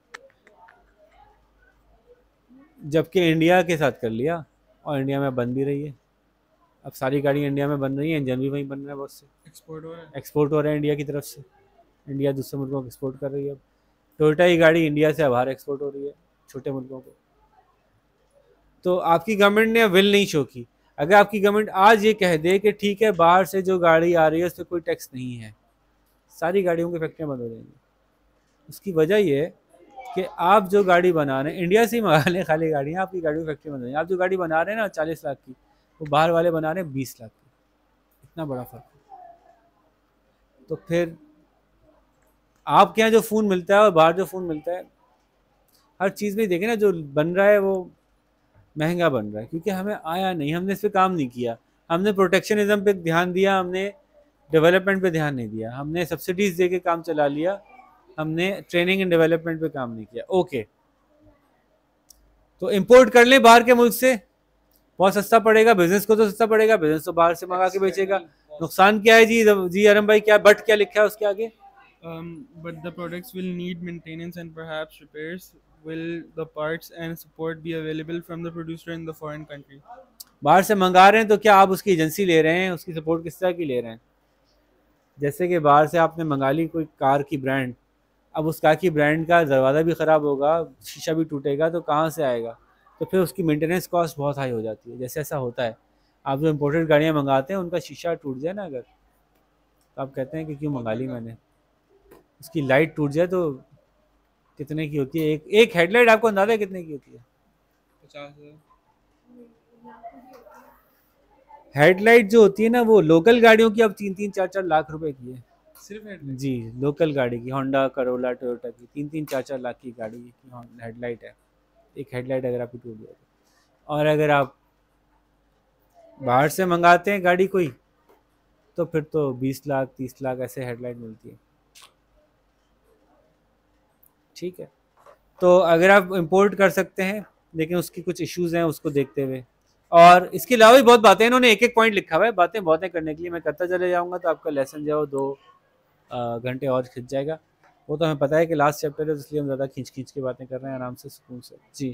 जबकि इंडिया के साथ कर लिया, और इंडिया में बन भी रही है। अब सारी गाड़ी इंडिया में बन रही है, इंजन भी वहीं बन रहा है, बहुत से एक्सपोर्ट हो रहा है। एक्सपोर्ट हो रहे हैं इंडिया की तरफ से। इंडिया दूसरे मुल्कों को एक्सपोर्ट कर रही है। अब टोयोटा की गाड़ी इंडिया से बाहर एक्सपोर्ट हो रही है छोटे मुल्कों को। तो आपकी गवर्नमेंट ने विल नहीं शो की। अगर आपकी गवर्नमेंट आज ये कह दे कि ठीक है बाहर से जो गाड़ी आ रही है उस पर कोई टैक्स नहीं है, सारी गाड़ियों की फैक्ट्रियाँ बंद हो जाएंगी। उसकी वजह ये है कि आप जो गाड़ी बना रहे हैं, इंडिया से ही मंगा लें खाली गाड़ियाँ, आपकी गाड़ी की फैक्ट्री बंद हो जाएंगी। आप जो गाड़ी बना रहे हैं ना चालीस लाख की, वो बाहर वाले बना रहे हैं बीस लाख की, इतना बड़ा फर्क है। तो फिर आपके यहाँ जो फ़ोन मिलता है और बाहर जो फ़ोन मिलता है, हर चीज़ में देखें ना, जो बन रहा है वो महंगा बन रहा है, क्योंकि हमें आया नहीं, हमने इस पर काम नहीं किया। हमने प्रोटेक्शनिज्म पे ध्यान दिया, हमने डेवलपमेंट पे ध्यान नहीं दिया, हमने सब्सिडीज़ दे के काम चला लिया, हमने ट्रेनिंग एंड डेवलपमेंट पे काम नहीं किया। ओके, तो इंपोर्ट कर लें बाहर के मुल्क से, बहुत सस्ता पड़ेगा, बिजनेस को तो सस्ता पड़ेगा, बिजनेस तो बाहर से मंगा के बेचेगा। नुकसान क्या है जी? जी अरम भाई, क्या बट क्या लिखा है उसके आगे? Um, but the products will need maintenance and perhaps repairs. Will the parts and support be available from the producer in the foreign country? बाहर से मंगा रहे हैं तो क्या आप उसकी एजेंसी ले रहे हैं? उसकी सपोर्ट किस तरह की ले रहे हैं? जैसे कि बाहर से आपने मंगा ली कोई कार की ब्रांड, अब उस कार की ब्रांड का दरवाज़ा भी ख़राब होगा, शीशा भी टूटेगा, तो कहाँ से आएगा? तो फिर उसकी मेंटेनेंस कॉस्ट बहुत हाई हो जाती है। जैसे ऐसा होता है, आप जो इम्पोर्टेड गाड़ियाँ मंगाते हैं उनका शीशा टूट जाए ना अगर, तो आप कहते हैं कि क्यों मंगा ली मैंने। उसकी लाइट टूट जाए तो कितने की होती है? एक एक हेडलाइट आपको अंदाजा है कितने की होती है? पचास हजार। हेडलाइट जो होती है ना, वो लोकल गाड़ियों की अब तीन तीन चार चार लाख रुपए की है। सिर्फ हेडलाइट? जी, लोकल गाड़ी की, होंडा, करोला, टोयोटा की तीन तीन चार चार लाख की गाड़ी की हेडलाइट है। एक हेडलाइट अगर आपकी टूट जाए, और अगर आप बाहर से मंगाते हैं गाड़ी कोई, तो फिर तो बीस लाख तीस लाख ऐसे हेडलाइट मिलती है। ठीक है, तो अगर आप इंपोर्ट कर सकते हैं, लेकिन उसकी कुछ इश्यूज हैं उसको देखते हुए। और इसके अलावा भी बहुत बातें, इन्होंने एक एक पॉइंट लिखा हुआ है, बातें बहुत हैं करने के लिए। मैं करता चले जाऊंगा तो आपका लेसन जो है वो दो घंटे और खिंच जाएगा। वो तो हमें पता है कि लास्ट चैप्टर है, इसलिए हम ज़्यादा खींच खींच के बातें कर रहे हैं आराम से, सुकून से। जी,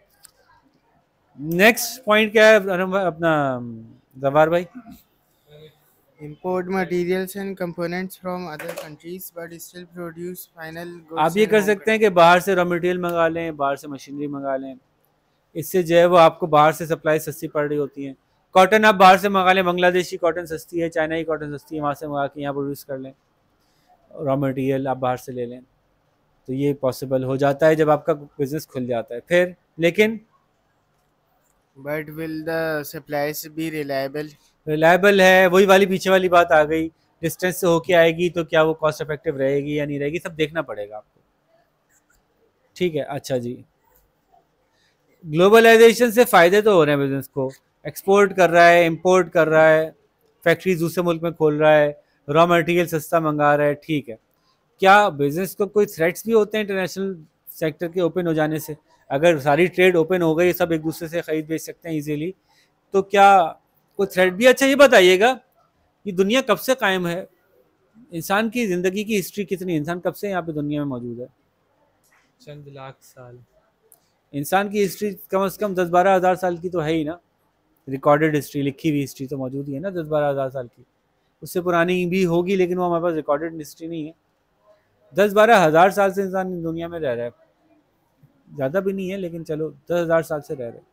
नेक्स्ट पॉइंट क्या है अपना जवार भाई? Import materials and components from other countries but still produce final goods. आप ये in कर home सकते हैं कि बाहर से रॉ मटेरियल मंगा लें, बाहर से मशीनरी मंगा लें, इससे जो है वो आपको बाहर से सप्लाई सस्ती पड़ रही होती है। कॉटन आप बाहर से मंगा लें, बांग्लादेशी कॉटन सस्ती है, चाइनाई कॉटन सस्ती है, वहाँ से मंगा के यहाँ प्रोड्यूस कर लें, रॉ मटेरियल आप बाहर से ले लें, तो ये पॉसिबल हो जाता है जब आपका बिजनेस खुल जाता है। फिर लेकिन But will the supplies be reliable? Reliable है, वही वाली पीछे वाली बात आ गई, डिस्टेंस से होके आएगी तो क्या वो कॉस्ट इफेक्टिव रहेगी या नहीं रहेगी, सब देखना पड़ेगा आपको। ठीक है, अच्छा जी, ग्लोबलाइजेशन से फ़ायदे तो हो रहे हैं, बिजनेस को एक्सपोर्ट कर रहा है, इंपोर्ट कर रहा है, फैक्ट्रीज दूसरे मुल्क में खोल रहा है, रॉ मटेरियल सस्ता मंगा रहा है। ठीक है, क्या बिजनेस को कोई थ्रेट्स भी होते हैं इंटरनेशनल सेक्टर के ओपन हो जाने से? अगर सारी ट्रेड ओपन हो गई, सब एक दूसरे से खरीद बेच सकते हैं इजीली, तो क्या कोई थ्रेट भी? अच्छा ये बताइएगा कि दुनिया कब से कायम है? इंसान की ज़िंदगी की हिस्ट्री कितनी, इंसान कब से यहाँ पे दुनिया में मौजूद है? चंद लाख साल। इंसान की हिस्ट्री कम से कम दस बारह हज़ार साल की तो है ही ना, रिकॉर्डेड हिस्ट्री, लिखी हुई हिस्ट्री तो मौजूद ही है ना दस बारह हज़ार साल की। उससे पुरानी भी होगी लेकिन वो हमारे पास रिकॉर्डेड हिस्ट्री नहीं है। दस बारह हज़ार साल से इंसान दुनिया में रह रहा है, ज़्यादा भी नहीं है लेकिन चलो दस हज़ार साल से रह रहे हैं।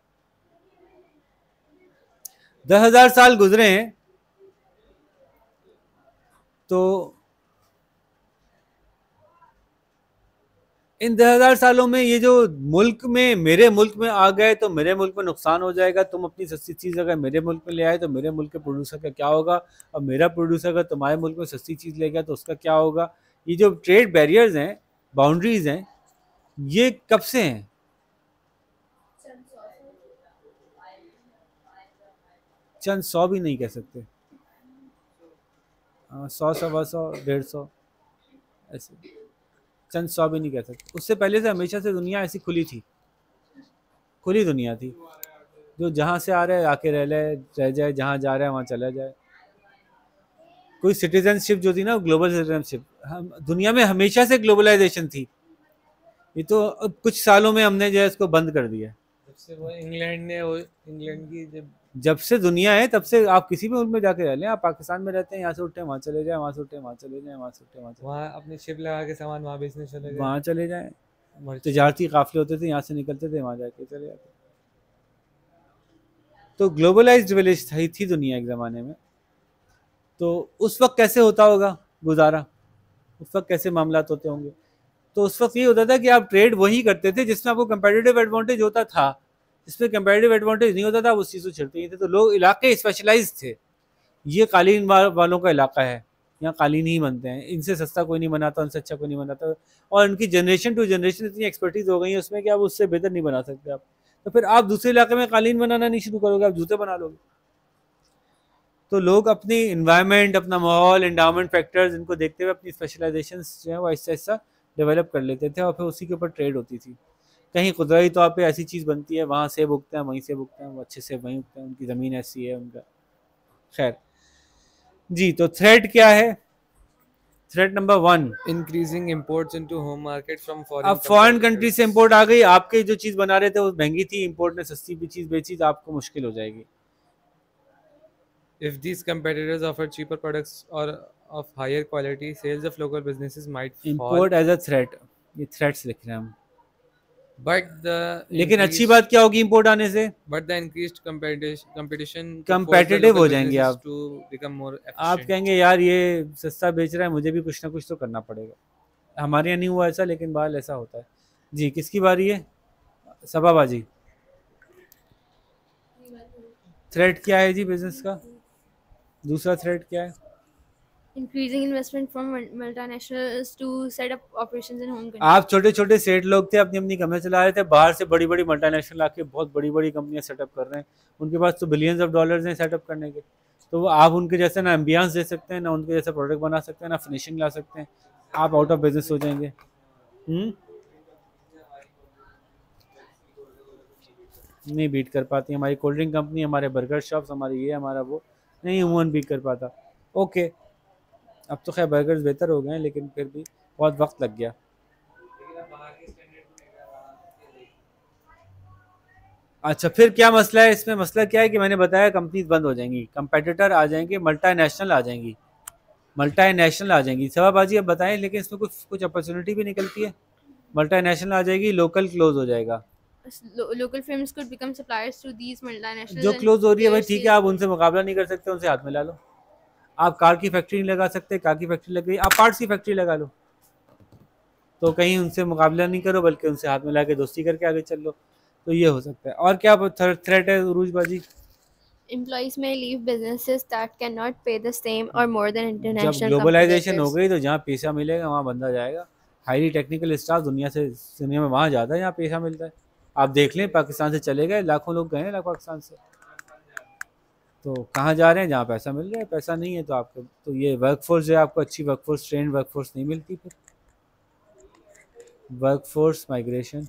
दस हज़ार साल गुजरे हैं तो इन दस हज़ार सालों में ये जो मुल्क में, मेरे मुल्क में आ गए तो मेरे मुल्क में नुकसान हो जाएगा, तुम अपनी सस्ती चीज़ अगर मेरे मुल्क में ले आए तो मेरे मुल्क के प्रोड्यूसर का क्या होगा, और मेरा प्रोड्यूसर अगर तुम्हारे मुल्क में सस्ती चीज़ ले गया तो उसका क्या होगा। ये जो ट्रेड बैरियर्स हैं, बाउंड्रीज हैं, ये कब से हैं? चंद सौ भी नहीं कह सकते, हाँ, सौ सवा सौ डेढ़ सौ ऐसे, चंद सौ भी नहीं कह सकते। उससे पहले से हमेशा से दुनिया ऐसी खुली थी, खुली दुनिया थी, जो जहाँ से आ रहा है आके रह ले रह जाए, जहाँ जा रहा है वहाँ चला जाए। कोई सिटीजनशिप जो थी ना, ग्लोबल सिटीजनशिप, हम दुनिया में हमेशा से ग्लोबलाइजेशन थी, ये तो अब कुछ सालों में हमने जो है इसको बंद कर दिया। जब से वो इंग्लैंड ने वो इंग्लैंड की जब जब से दुनिया है तब से आप किसी भी मुल्क में जाके रह लें, आप पाकिस्तान में रहते हैं, यहाँ से उठे वहाँ चले जाए, वहाँ से उठे वहाँ चले जाए, वहाँ से उठे वहाँ चले वहाँ अपनी शिप लगा के सामान वहाँ बेचने चले गए, वहाँ चले जाएँ। मर्ची- तजारती काफिले होते थे, यहाँ से निकलते थे वहाँ जाके चले जाते। तो ग्लोबलाइज्ड विलेज थी, थी दुनिया एक ज़माने में। तो उस वक्त कैसे होता होगा गुजारा, उस वक्त कैसे मामला होते होंगे? तो उस वक्त ये होता था कि आप ट्रेड वही करते थे जिसमें आपको कंपेटिटिव एडवांटेज होता था, जिसमें कंपेटिटिव एडवांटेज नहीं होता था आप उस चीज़ को छेड़ते ही थे। तो लोग इलाके स्पेशलाइज थे, ये कालीन वा, वालों का इलाका है, यहाँ कालीन ही बनते हैं, इनसे सस्ता कोई नहीं बनाता, उनसे अच्छा कोई नहीं बनाता, और इनकी जनरेशन टू जनरेशन इतनी एक्सपर्टीज हो गई है उसमें कि आप उससे बेहतर नहीं बना सकते आप। तो फिर आप दूसरे इलाके में कालीन बनाना नहीं शुरू करोगे, आप जूते बना लोगे। तो लोग अपनी इन्वायरमेंट, अपना माहौल, एंडाउमेंट फैक्टर्स, इनको देखते हुए अपनी स्पेशलाइजेशन जो है वो ऐसा ऐसा डेवलप कर लेते थे, और फिर उसी के ऊपर ट्रेड होती थी। कहीं कुदरती तौर पे ऐसी चीज़ बनती है, वहाँ सेब उगते हैं, वहीं सेब उगते हैं, वो अच्छे से वहीं उगते हैं, उनकी ज़मीन ऐसी है उनका। खैर जी, तो थ्रेट क्या है? Threat number one, increasing imports into home market from foreign अब फॉरेन competitors. कंट्री से इंपोर्ट आ गई, आपके जो चीज़ बना रहे थे वो महंगी थी, इंपोर्ट ने सस्ती भी चीज़ बेची तो आपको मुश्किल हो जाएगी। If these competitors offer cheaper products or of higher quality, sales of local businesses might fall. Import as a threat, ये थ्रेट्स लिख रहे हैं हम। But the लेकिन अच्छी increased- बात क्या होगी इंपोर्ट आने से? But the increased competition competition to force the Competitive local हो जाएंगे businesses आप। to become more आप efficient. कहेंगे यार ये सस्ता बेच रहा है, मुझे भी कुछ ना कुछ तो करना पड़ेगा। हमारे यहाँ नहीं हुआ ऐसा, लेकिन बाहर ऐसा होता है। जी, किसकी बारी है? सभाबाजी। थ्रेट क्या है जी बिजनेस का? दूसरा थ्रेट क्या है? Increasing investment from mul- multinationals to set up operations in home countries. आप छोटे छोटे सेठ लोग थे, अपनी अपनी कंपनी चला रहे थे, बाहर से बड़ी बड़ी मल्टीनेशनल आके बहुत बड़ी बड़ी कंपनियां सेटअप कर रहे हैं, उनके पास तो बिलियंस ऑफ डॉलर्स हैं सेटअप करने के। तो वो आप उनके जैसे ना एम्बियंस दे सकते हैं, ना उनके जैसा प्रोडक्ट बना सकते हैं, ना फिनिशिंग ला सकते हैं, आप आउट ऑफ बिजनेस हो जाएंगे। हम्म नहीं बीट कर पाती हमारी कोल्ड ड्रिंक कंपनी, हमारे बर्गर शॉप्स, हमारी ये हमारा वो नहीं ह्यूमन बीट कर पाता। ओके, अब तो खैर बर्गर्स बेहतर हो गए हैं, लेकिन फिर भी बहुत वक्त लग गया। अच्छा, फिर क्या मसला है इसमें? मसला क्या है कि मैंने बताया कंपनीज बंद हो जाएंगी, कंपेटिटर आ जाएंगे, मल्टीनेशनल आ जाएंगी, मल्टीनेशनल आ जाएंगी। सभाबाजी अब बताएं, लेकिन इसमें कुछ कुछ अपॉर्चुनिटी भी निकलती है। मल्टीनेशनल आ जाएगी, लोकल क्लोज हो जाएगा। Lo- local firms could become suppliers to these multinationals. जो and क्लोज हो रही है भाई their ठीक है, sales आप would- उनसे मुकाबला नहीं कर सकते, उनसे हाथ मिला लो। आप कार की फैक्ट्री नहीं लगा सकते, कार की फैक्ट्री लग गई, आप पार्ट्स की फैक्ट्री लगा लो। तो कहीं उनसे मुकाबला नहीं करो, बल्कि उनसे हाथ मिला के दोस्ती करके आगे चल लो। तो ये हो सकता है। और क्या थ्रेट है उरूजबाजी? Employees may leave businesses that cannot pay the same or more than जब international ग्लोबलाइजेशन हो competitors. गई तो जहाँ पैसा मिलेगा वहाँ बंदा जाएगा। हाईली टेक्निकल स्टाफ दुनिया से दुनिया में वहाँ ज़्यादा है जहाँ पैसा मिलता है। आप देख लें, पाकिस्तान से चले गए, लाखों लोग गए हैं ना पाकिस्तान से, तो कहाँ जा रहे हैं? जहाँ पैसा मिल रहा है। पैसा नहीं है तो आपको तो ये वर्कफोर्स जो है, आपको अच्छी वर्कफोर्स, ट्रेंड वर्कफोर्स नहीं मिलती। फिर वर्कफोर्स माइग्रेशन,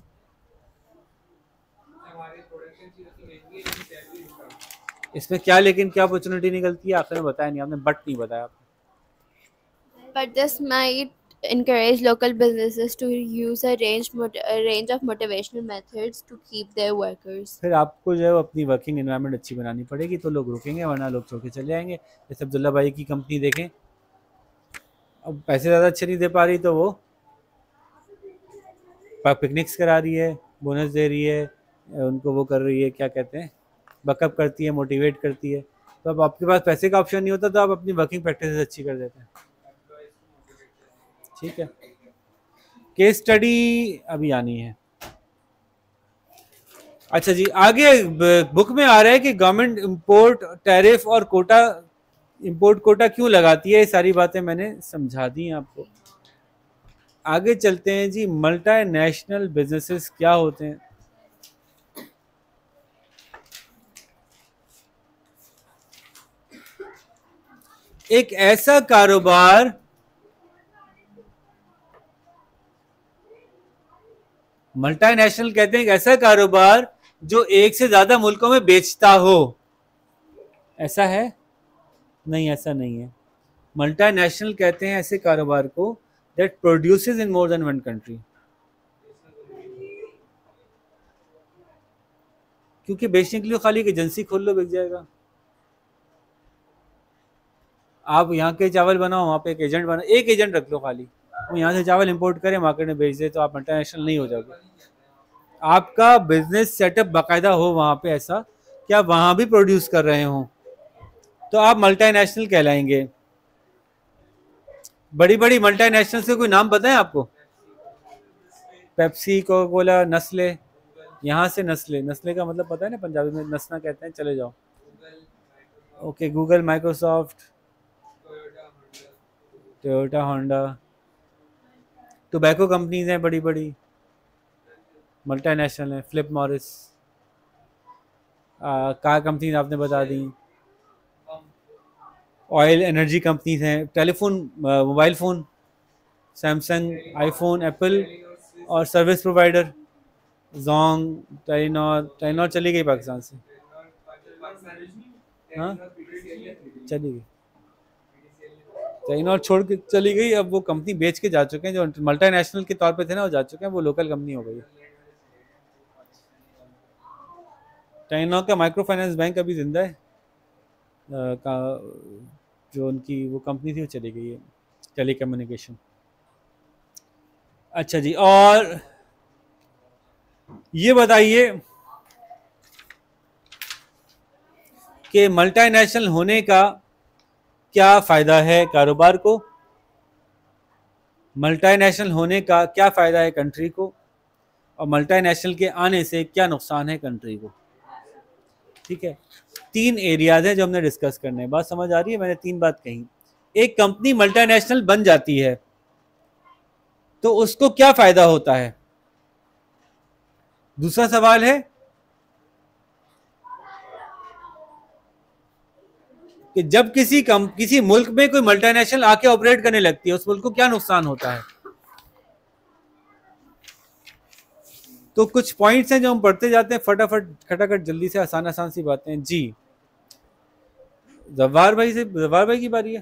हमारी प्रोडक्शन चीज़ की महंगी है, लेकिन सैलरी कम। इसमें क्या लेकिन क्या अपॉर्चुनिटी निकलती है? आखिर में बताया नहीं आपने, बट नहीं बताया आपने। But this might encourage local businesses to use a range mot- a range of motivational methods to keep their workers. फिर आपको जो है वो अपनी वर्किंग एनवायरनमेंट अच्छी बनानी पड़ेगी, तो लोग रुकेंगे, वरना लोग छोड़ के चले जाएंगे। जैसे अब्दुल्ला भाई की कंपनी देखें, अब पैसे ज़्यादा अच्छे नहीं दे पा रही तो वो पिकनिक्स करा रही है, बोनस दे रही है, उनको वो कर रही है, क्या कहते हैं, बकअप करती है, मोटिवेट करती है। तो अब आपके पास पैसे का ऑप्शन नहीं होता तो आप अपनी वर्किंग प्रैक्टिस अच्छी कर देते हैं। ठीक है, केस स्टडी अभी आनी है। अच्छा जी, आगे बुक में आ रहा है कि गवर्नमेंट इंपोर्ट टैरिफ और कोटा, इंपोर्ट कोटा क्यों लगाती है, ये सारी बातें मैंने समझा दी हैं आपको। आगे चलते हैं जी, मल्टी नेशनल बिजनेसेस क्या होते हैं। एक ऐसा कारोबार मल्टीनेशनल कहते हैं, एक ऐसा कारोबार जो एक से ज्यादा मुल्कों में बेचता हो। ऐसा है? नहीं, ऐसा नहीं है। मल्टीनेशनल कहते हैं ऐसे कारोबार को that produces in more than one country. क्योंकि बेचने के लिए खाली एक एजेंसी खोल लो, बिक जाएगा। आप यहाँ के चावल बनाओ, वहाँ पे एक एजेंट बनाओ, एक एजेंट रख लो खाली, वो यहाँ से चावल इंपोर्ट करे, मार्केट में बेच दे, तो आप मल्टीनेशनल नहीं हो जाओगे। आपका बिजनेस सेटअप बाकायदा हो वहाँ पे ऐसा कि आप वहाँ भी प्रोड्यूस कर रहे हो, तो आप मल्टीनेशनल कहलाएंगे। बड़ी बड़ी मल्टीनेशनल से कोई नाम पता है आपको? पेप्सी, कोका कोला, नस्ले। यहाँ से नस्ले, नस्ले का मतलब पता है ना, पंजाबी में नसना कहते हैं। चले जाओ, okay, Google, Microsoft, Toyota, Honda, tobacco companies हैं बड़ी बड़ी, मल्टीनेशनल हैं। फिलिप मॉरिस, कार कंपनीज आपने बता दी, ऑयल एनर्जी कंपनीज हैं, telephone, mobile phone, Samsung, iPhone, Apple, और service provider Zong, Telenor. Telenor चली गई पाकिस्तान से, हाँ चली गई, टेलीनॉर छोड़ के चली गई। अब वो कंपनी बेच के जा चुके हैं, जो मल्टीनेशनल के तौर पे थे ना वो जा चुके हैं, वो लोकल कंपनी हो गई। टेलीनॉर का माइक्रो फाइनेंस बैंक अभी जिंदा है, आ, का जो उनकी वो कंपनी थी वो चली गई है, टेली कम्युनिकेशन। अच्छा जी, और ये बताइए कि मल्टीनेशनल होने का क्या फ़ायदा है कारोबार को, मल्टीनेशनल होने का क्या फ़ायदा है कंट्री को, और मल्टीनेशनल के आने से क्या नुकसान है कंट्री को। ठीक है, तीन एरियाज हैं जो हमने डिस्कस करने हैं। बात समझ आ रही है? मैंने तीन बात कही। एक कंपनी मल्टीनेशनल बन जाती है तो उसको क्या फ़ायदा होता है। दूसरा सवाल है कि जब किसी कम किसी मुल्क में कोई मल्टीनेशनल आके ऑपरेट करने लगती है, उस मुल्क को क्या नुकसान होता है। तो कुछ पॉइंट्स हैं जो हम पढ़ते जाते हैं फटाफट, खटाखट, जल्दी से, आसान आसान सी बातें हैं जी। जवाहर भाई से, जवाहर भाई की बारी है,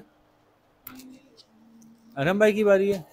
अरहम भाई की बारी है,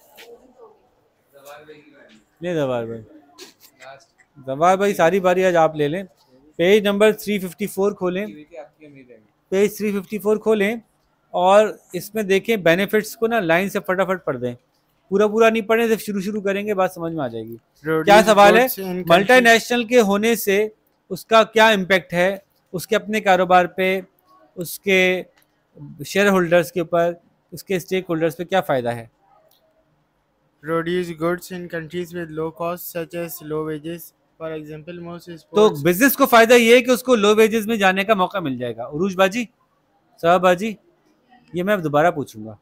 ले जवाहर भाई, जवाहर भाई सारी बारी आज आप ले लें। पेज नंबर तीन सौ चौवन खोलें, पेज तीन सौ चौवन खोलें और इसमें देखें बेनिफिट्स को ना लाइन से फटाफट पढ़ दें, पूरा पूरा नहीं पढ़े, सिर्फ शुरू शुरू करेंगे, बात समझ में आ जाएगी। क्या सवाल है? मल्टीनेशनल के होने से उसका क्या इम्पैक्ट है, उसके अपने कारोबार पे, उसके शेयर होल्डर्स के ऊपर, उसके स्टेक होल्डर्स पे क्या फ़ायदा है। Produce goods in countries with low costs such as low wages. For example, most तो sports बिजनेस को फायदा ये है कि उसको लो वेजेस में जाने का मौका मिल जाएगा। उरूज बाजी, साहब बाजी, ये मैं अब दोबारा पूछूंगा,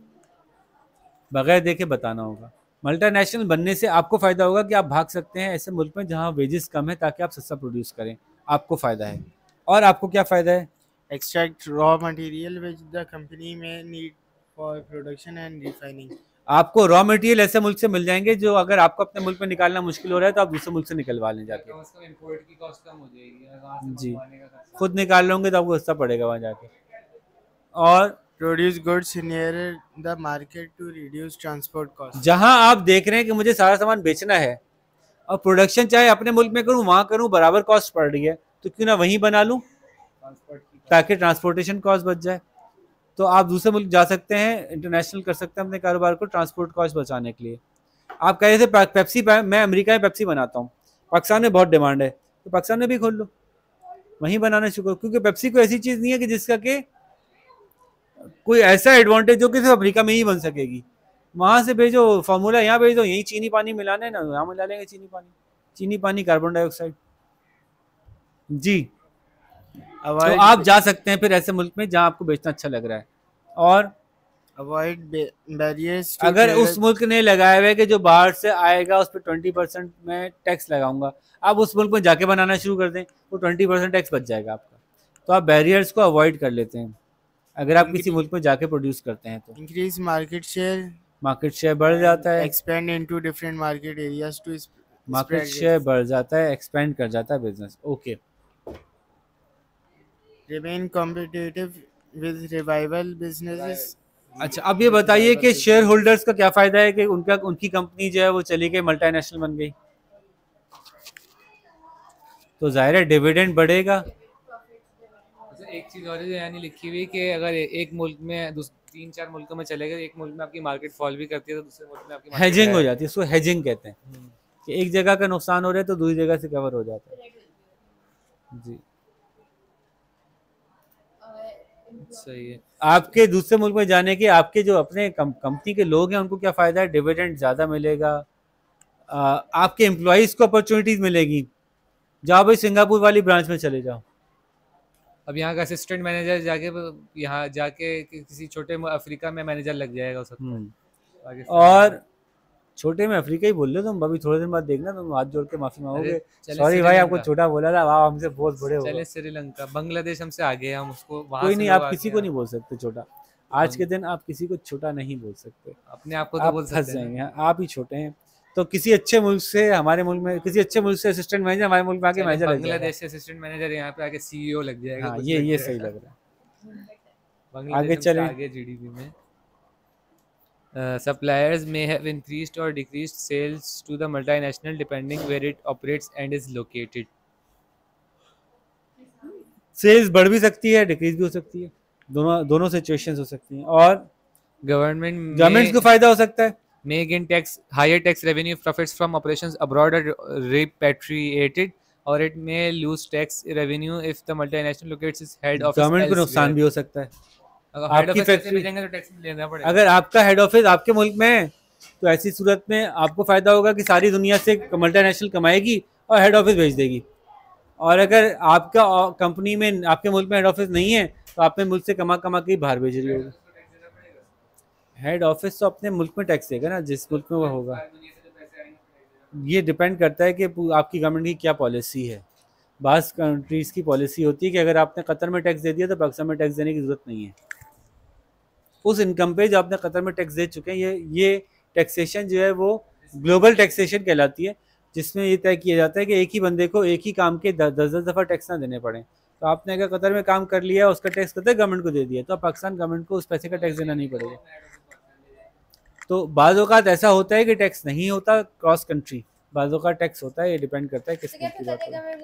बगैर देखे बताना होगा। मल्टीनेशनल बनने से आपको फायदा होगा कि आप भाग सकते हैं ऐसे मुल्क में जहां वेजेस कम है, ताकि आप सस्ता प्रोड्यूस करें, आपको फायदा है। और आपको क्या फायदा है? extract raw material which the company may need for production and refining. आपको रॉ मटेरियल ऐसे मुल्क से मिल जाएंगे जो अगर आपको अपने मुल्क में निकालना मुश्किल हो रहा है तो आप दूसरे मुल्क से निकलवा लें जाके। कम से कम इंपोर्ट की कॉस्ट कम हो जाएगी, वहाँ से जी, मंगवाने का खर्चा। खुद निकाल लोगे तो आपको सस्ता पड़ेगा वहाँ जाके। और produce goods nearer the market to reduce transport costs. जहां आप देख रहे हैं कि मुझे सारा सामान बेचना है और प्रोडक्शन चाहे अपने मुल्क में करूं वहां करूं बराबर कॉस्ट पड़ रही है, तो क्यों ना वहीं बना लूं ताकि ट्रांसपोर्टेशन कॉस्ट बच जाए। तो आप दूसरे मुल्क जा सकते हैं, इंटरनेशनल कर सकते हैं अपने कारोबार को ट्रांसपोर्ट कॉस्ट बचाने के लिए। आप कह रहे थे पेप्सी, मैं अमेरिका में पेप्सी बनाता हूँ, पाकिस्तान में बहुत डिमांड है, तो पाकिस्तान में भी खोल लो, वहीं बनाना शुरू करो, क्योंकि पेप्सी कोई ऐसी चीज़ नहीं है कि जिसका कि कोई ऐसा एडवांटेज हो कि सिर्फ अफ्रीका में ही बन सकेगी। वहाँ से भेजो फार्मूला, यहाँ भेज दो, यहीं चीनी पानी मिलाना है ना, यहाँ मिला लेंगे चीनी पानी, चीनी पानी कार्बन डाइऑक्साइड। जी, तो आप जा सकते हैं फिर ऐसे मुल्क में जहाँ आपको बेचना अच्छा लग रहा है। और अवॉइड बैरियर्स, अगर उस मुल्क ने लगाया हुआ है कि जो बाहर से आएगा उस पर ट्वेंटी परसेंट में टैक्स लगाऊंगा, आप उस मुल्क में जाके बनाना शुरू कर दें, वो ट्वेंटी परसेंट टैक्स बच जाएगा आपका। तो आप बैरियर्स को अवॉइड कर लेते हैं अगर आप किसी मुल्क में जाके प्रोड्यूस करते हैं तो। Increase market share, market share बढ़ जाता है, expand into different market areas to market share बढ़ जाता है, एक्सपेंड कर जाता है business. Okay, remain competitive with revival businesses. अच्छा अब ये बताइए कि शेयर होल्डर्स का क्या फायदा है कि उनका उनकी कंपनी जो है वो चली गई, मल्टीनेशनल बन गई, तो जाहिर है डिविडेंड बढ़ेगा। एक चीज़ और है यानी लिखी हुई कि अगर एक मुल्क में तीन चार मुल्कों में चले गए, एक मुल्क में आपकी मार्केट फॉल भी करती है तो दूसरे मुल्क में आपकी हेजिंग हो जाती है, उसको हेजिंग कहते हैं कि एक जगह का नुकसान हो रहा है तो दूसरी जगह से कवर हो जाता है। जी सही है। आपके दूसरे मुल्क में जाने के आपके जो अपने कम, कंपनी के लोग हैं उनको क्या फ़ायदा है, डिविडेंड ज़्यादा मिलेगा, आ, आपके एम्प्लॉइज़ को अपॉर्चुनिटीज़ मिलेगी। जाओ भाई सिंगापुर वाली ब्रांच में चले जाओ, अब यहाँ का असिस्टेंट मैनेजर जाके यहाँ जाके किसी छोटे अफ्रीका में मैनेजर लग जाएगा उसका। और छोटे में अफ्रीका ही बोल रहे हो तुम, अभी थोड़े दिन बाद देखना तुम हाथ जोड़ के माफी मांगोगे, सॉरी भाई आपको छोटा बोला था, आप हमसे बहुत बड़े हो। चले श्रीलंका, बांग्लादेश हमसे आगे, हम उसको वहाँ कोई नहीं, आप किसी को नहीं बोल सकते छोटा, आज के दिन आप किसी को छोटा नहीं बोल सकते, अपने आप को तो बोल सकते हैं, आप ही छोटे हैं। तो किसी अच्छे मुल्क से हमारे मुल्क में, किसी अच्छे मुल्क से असिस्टेंट मैनेजर हमारे मुल्क में आके मैनेजर लग जाएगा, बांग्लादेश से असिस्टेंट मैनेजर यहाँ पे आके सीईओ लग जाएगा। हाँ, ये ये सही लग रहा है। आगे चले, आगे जीडीपी में Uh, suppliers may have increased or decreased sales to the multinational depending where it operates and is located. Sales बढ़ भी सकती है, डिक्रीज भी हो सकती है, दोनों दोनों सिचुएशंस हो सकती हैं। और गवर्नमेंट गवर्नमेंट्स को फायदा हो सकता है, may gain tax higher tax revenue profits from operations abroad are repatriated, or it may lose tax revenue if the multinational locates its head office elsewhere. Government को नुकसान भी हो सकता है, आपकी फैक्ट्री में तो टैक्स लेना पड़ेगा। अगर आपका हेड ऑफिस आपके मुल्क में है तो ऐसी सूरत में आपको फायदा होगा कि सारी दुनिया से मल्टीनेशनल कमाएगी और हेड ऑफिस भेज देगी। और अगर आपका कंपनी में आपके मुल्क में हेड ऑफिस नहीं है तो आपने मुल्क से कमा कमा के बाहर भेज रही होगी। हेड ऑफिस तो अपने मुल्क में टैक्स देगा ना, जिस मुल्क में वो होगा। ये डिपेंड करता है कि आपकी गवर्नमेंट की क्या पॉलिसी है। बास कंट्रीज़ की पॉलिसी होती है कि अगर आपने कतर में टैक्स दे दिया तो पाकिस्तान में टैक्स देने की ज़रूरत नहीं है। उस इनकम पे जो आपने कतर में टैक्स दे चुके हैं, ये ये टैक्सेशन जो है वो ग्लोबल टैक्सेशन कहलाती है, जिसमें ये तय किया जाता है कि एक ही बंदे को एक ही काम के दस दस दफ़ा टैक्स ना देने पड़े। तो आपने अगर कतर में काम कर लिया, उसका टैक्स कतर गवर्नमेंट को दे दिया, तो पाकिस्तान गवर्नमेंट को उस पैसे का टैक्स देना नहीं पड़ेगा। तो बाज़ औक़ात ऐसा होता है कि टैक्स नहीं होता क्रॉस कंट्री, बाज़ औक़ात टैक्स होता है, ये डिपेंड करता है किस कंट्री का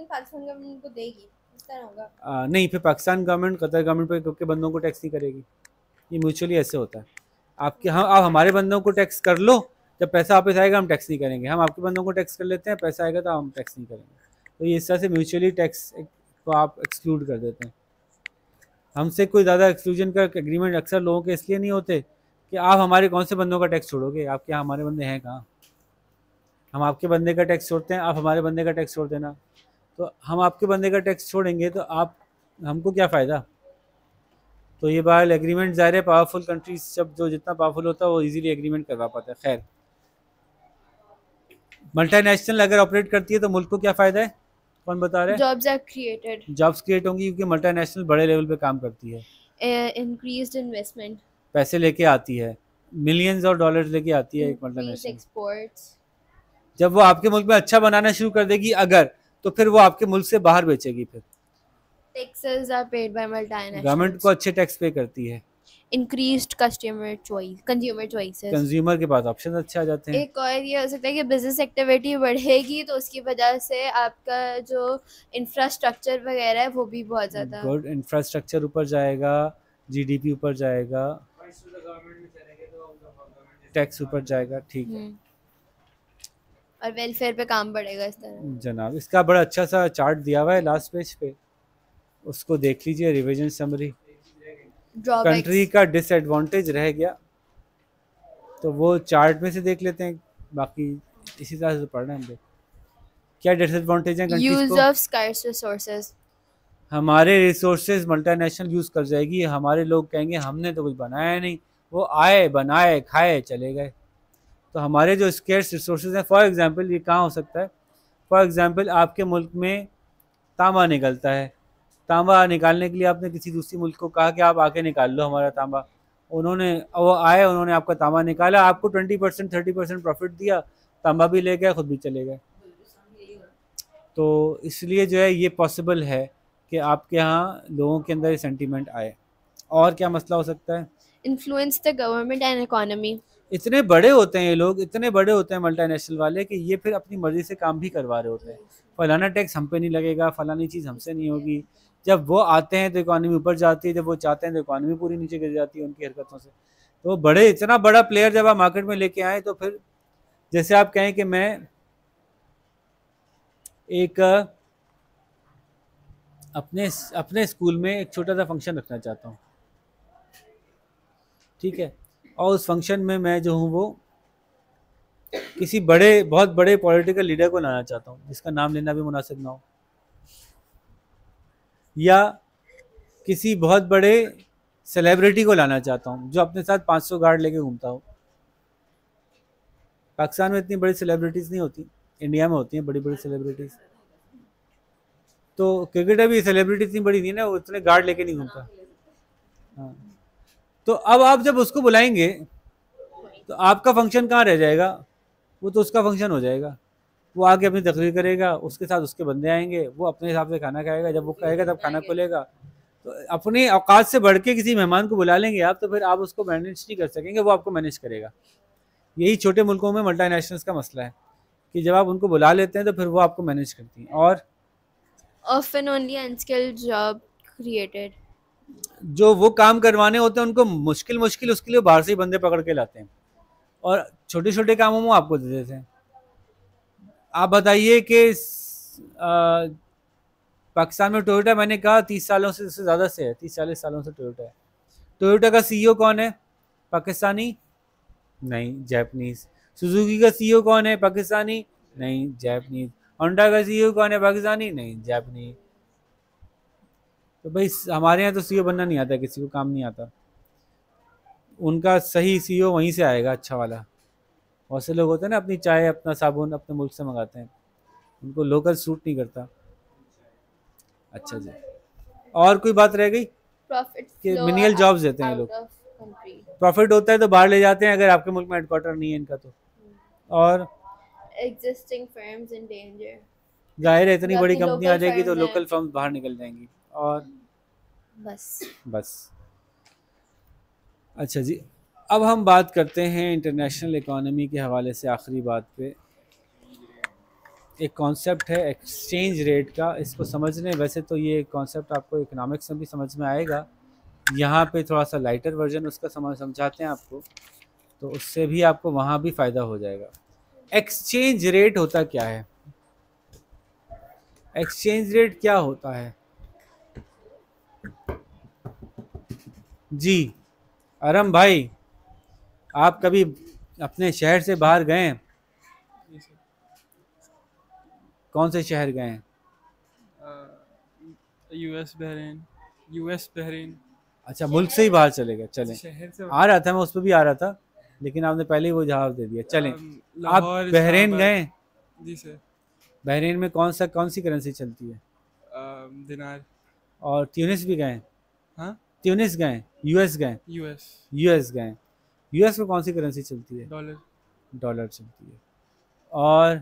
होगा। नहीं, फिर पाकिस्तान गवर्नमेंट कतर गवर्नमेंट पे क्योंकि बंदों को टैक्स नहीं करेगी, ये म्यूचुअली ऐसे होता है। आपके हाँ, आप हमारे बंदों को टैक्स कर लो, जब पैसा वापस आएगा हम टैक्स नहीं करेंगे, हम आपके बंदों को टैक्स कर लेते हैं, पैसा आएगा तो हम टैक्स नहीं करेंगे। तो ये इस तरह से म्यूचुअली टैक्स को आप एक्सक्लूड कर देते हैं। हमसे कोई ज़्यादा एक्सक्लूजन का एग्रीमेंट अक्सर लोगों के इसलिए नहीं होते कि आप हमारे कौन से बंदों का टैक्स छोड़ोगे, आपके यहाँ हमारे बंदे हैं कहाँ। हम आपके बंदे का टैक्स छोड़ते हैं, आप हमारे बंदे का टैक्स छोड़ देना। तो हम आपके बंदे का टैक्स छोड़ेंगे तो आप हमको क्या फ़ायदा। तो ये बार एग्रीमेंट ज़ाहिर है पावरफुल कंट्रीज जब जो जितना पावरफुल होता है वो इजीली एग्रीमेंट करवा पाता है। खैर, मल्टीनेशनल अगर ऑपरेट करती है तो मुल्क को क्या फ़ायदा है, कौन बता रहे हैं? Jobs are created, jobs create होंगी क्योंकि मल्टीनेशनल बड़े लेवल पे काम करती है, इंक्रीज्ड इन्वेस्टमेंट, पैसे लेके आती है, मिलियंस और डॉलर्स लेके आती है एक मल्टीनेशनल। एक्सपोर्ट्स, जब वो आपके मुल्क में अच्छा बनाना शुरू कर देगी अगर, तो फिर वो आपके मुल्क से बाहर बेचेगी। फिर taxes are paid by multinational, government को अच्छे टैक्स पे करती है, increased customer choice consumer choices. Consumer के पास ऑप्शन अच्छे आ जाते हैं. एक और ये हो सकता है कि बिजनेस एक्टिविटी बढ़ेगी तो उसकी वजह से आपका जो इंफ्रास्ट्रक्चर वगैरह है वो भी बहुत ज़्यादा गुड इंफ्रास्ट्रक्चर ऊपर जाएगा, जीडीपी ऊपर जाएगा, फंड्स टू द गवर्नमेंट में चलेंगे तो गवर्नमेंट टैक्स ऊपर जाएगा. ठीक है हम्म, और वेलफेयर पे काम बढ़ेगा इस तरह. जनाब. इसका बड़ा अच्छा सा चार्ट दिया हुआ है लास्ट पेज पे, उसको देख लीजिए. Revision summary. कंट्री ड्रॉबैक्स का डिसएडवांटेज रह गया तो वो चार्ट में से देख लेते हैं, बाकी इसी तरह से पढ़ना है हम लोग. क्या डिसएडवांटेज है कंट्रीज यूज को? Of scarce resources. हमारे रिसोर्सेज मल्टीनेशनल यूज़ कर जाएगी. हमारे लोग कहेंगे हमने तो कुछ बनाया नहीं, वो आए बनाए खाए चले गए. तो हमारे जो स्केर्स रिसोर्सेज हैं, फॉर एग्जांपल ये कहाँ हो सकता है? फॉर एग्जांपल आपके मुल्क में तांबा निकलता है. तांबा निकालने के लिए आपने किसी दूसरी मुल्क को कहा कि आप आके निकाल लो हमारा तांबा. उन्होंने वो आए, उन्होंने आपका तांबा निकाला, आपको twenty percent thirty percent profit दिया, तांबा भी ले गए, खुद भी चले गए. तो इसलिए जो है ये पॉसिबल है कि आपके यहाँ लोगों के अंदर ये सेंटीमेंट आए. और क्या मसला हो सकता है? Influence the government and economy. इतने बड़े होते हैं ये लोग, इतने बड़े होते हैं मल्टीनेशनल वाले कि ये फिर अपनी मर्जी से काम भी करवा रहे होते हैं. फलाना टैक्स हम पे नहीं लगेगा, फलानी चीज़ हमसे नहीं होगी. जब वो आते हैं तो इकोनॉमी ऊपर जाती है, जब वो चाहते हैं तो इकोनॉमी पूरी नीचे गिर जाती है उनकी हरकतों से. तो बड़े इतना बड़ा प्लेयर जब आप मार्केट में लेके आए तो फिर जैसे आप कहें कि मैं एक अपने अपने स्कूल में एक छोटा सा फंक्शन रखना चाहता हूँ, ठीक है, और उस फंक्शन में मैं जो हूँ वो किसी बड़े बहुत बड़े पॉलिटिकल लीडर को लाना चाहता हूँ जिसका नाम लेना भी मुनासिब ना हो, या किसी बहुत बड़े सेलिब्रिटी को लाना चाहता हूँ जो अपने साथ पाँच सौ गार्ड लेके घूमता हो. पाकिस्तान में इतनी बड़ी सेलिब्रिटीज़ नहीं होती, इंडिया में होती हैं बड़ी बड़ी सेलिब्रिटीज़. तो क्रिकेटर भी सेलिब्रिटी इतनी बड़ी नहीं ना, वो इतने गार्ड लेके नहीं घूमता. हाँ, तो अब आप जब उसको बुलाएंगे तो आपका फंक्शन कहाँ रह जाएगा? वो तो उसका फंक्शन हो जाएगा. वो आके अपनी तकरीर करेगा, उसके साथ उसके बंदे आएंगे, वो अपने हिसाब से खाना खाएगा, जब वो कहेगा तब खाना खोलेगा. तो अपने औकात से बढ़ के किसी मेहमान को बुला लेंगे आप तो फिर आप उसको मैनेज नहीं कर सकेंगे, वो आपको मैनेज करेगा. यही छोटे मुल्कों में मल्टीनेशनल्स का मसला है कि जब आप उनको बुला लेते हैं तो फिर वो आपको मैनेज करती हैं. और often only unskilled job created. जो वो काम करवाने होते हैं उनको मुश्किल मुश्किल उसके लिए बाहर से ही बंदे पकड़ के लाते हैं और छोटे छोटे कामों में आपको दे देते हैं. आप बताइए कि आ, पाकिस्तान में टोयोटा मैंने कहा तीस सालों से से ज़्यादा से है, तीस चालीस सालों से टोयोटा है. टोयोटा का सीईओ कौन है? पाकिस्तानी? नहीं, जापानीज. सुजुकी का सीईओ कौन है? पाकिस्तानी? नहीं, जापानीज. होंडा का सीईओ कौन है? पाकिस्तानी? नहीं, जापानीज. तो भाई हमारे यहाँ तो सीईओ बनना नहीं आता, किसी को काम नहीं आता. उनका सही सीईओ वहीं से आएगा, अच्छा वाला. बहुत से लोग होते हैं ना अपनी चाय अपना साबुन अपने मुल्क से मंगाते हैं, उनको लोकल सूट नहीं करता. अच्छा जी, और कोई बात रह गई? Profit कि flow मिनियल out- जॉब्स देते हैं ये out लोग. of country. प्रॉफिट होता है तो बाहर ले जाते हैं अगर आपके मुल्क में हेडक्वार्टर नहीं है इनका तो. और Existing firms in danger. जाहिर है इतनी बड़ी बाकी कंपनी आ local जाएगी तो firms हैं. लोकल फर्म बाहर निकल जाएंगी. और बस. बस. अच्छा जी, अब हम बात करते हैं इंटरनेशनल इकोनॉमी के हवाले से आखिरी बात पे. एक कॉन्सेप्ट है एक्सचेंज रेट का, इसको समझने वैसे तो ये कॉन्सेप्ट आपको इकोनॉमिक्स में भी समझ में आएगा, यहाँ पे थोड़ा सा लाइटर वर्जन उसका समझ समझाते हैं आपको, तो उससे भी आपको वहाँ भी फ़ायदा हो जाएगा. एक्सचेंज रेट होता क्या है? एक्सचेंज रेट क्या होता है जी? अरम भाई, आप कभी अपने शहर से बाहर गए हैं? जी सर. कौन से शहर गए हैं? US Bahrain. US Bahrain. अच्छा, मुल्क से ही बाहर चले गए. चलें, शहर से आ रहा था मैं उस पर भी आ रहा था, लेकिन आपने पहले ही वो जवाब दे दिया. चलें, अम, आप लाहौर, बहरीन इस्लामाबाद. गए? जी सर. बहरीन में कौन सा कौन सी करेंसी चलती है? अम, दिनार. और ट्यूनिस भी गए? हाँ. ट्यूनिस गए? यूएस गए? यूएस. यूएस गए? यूएस में कौन सी करेंसी चलती है? डॉलर. डॉलर चलती है. और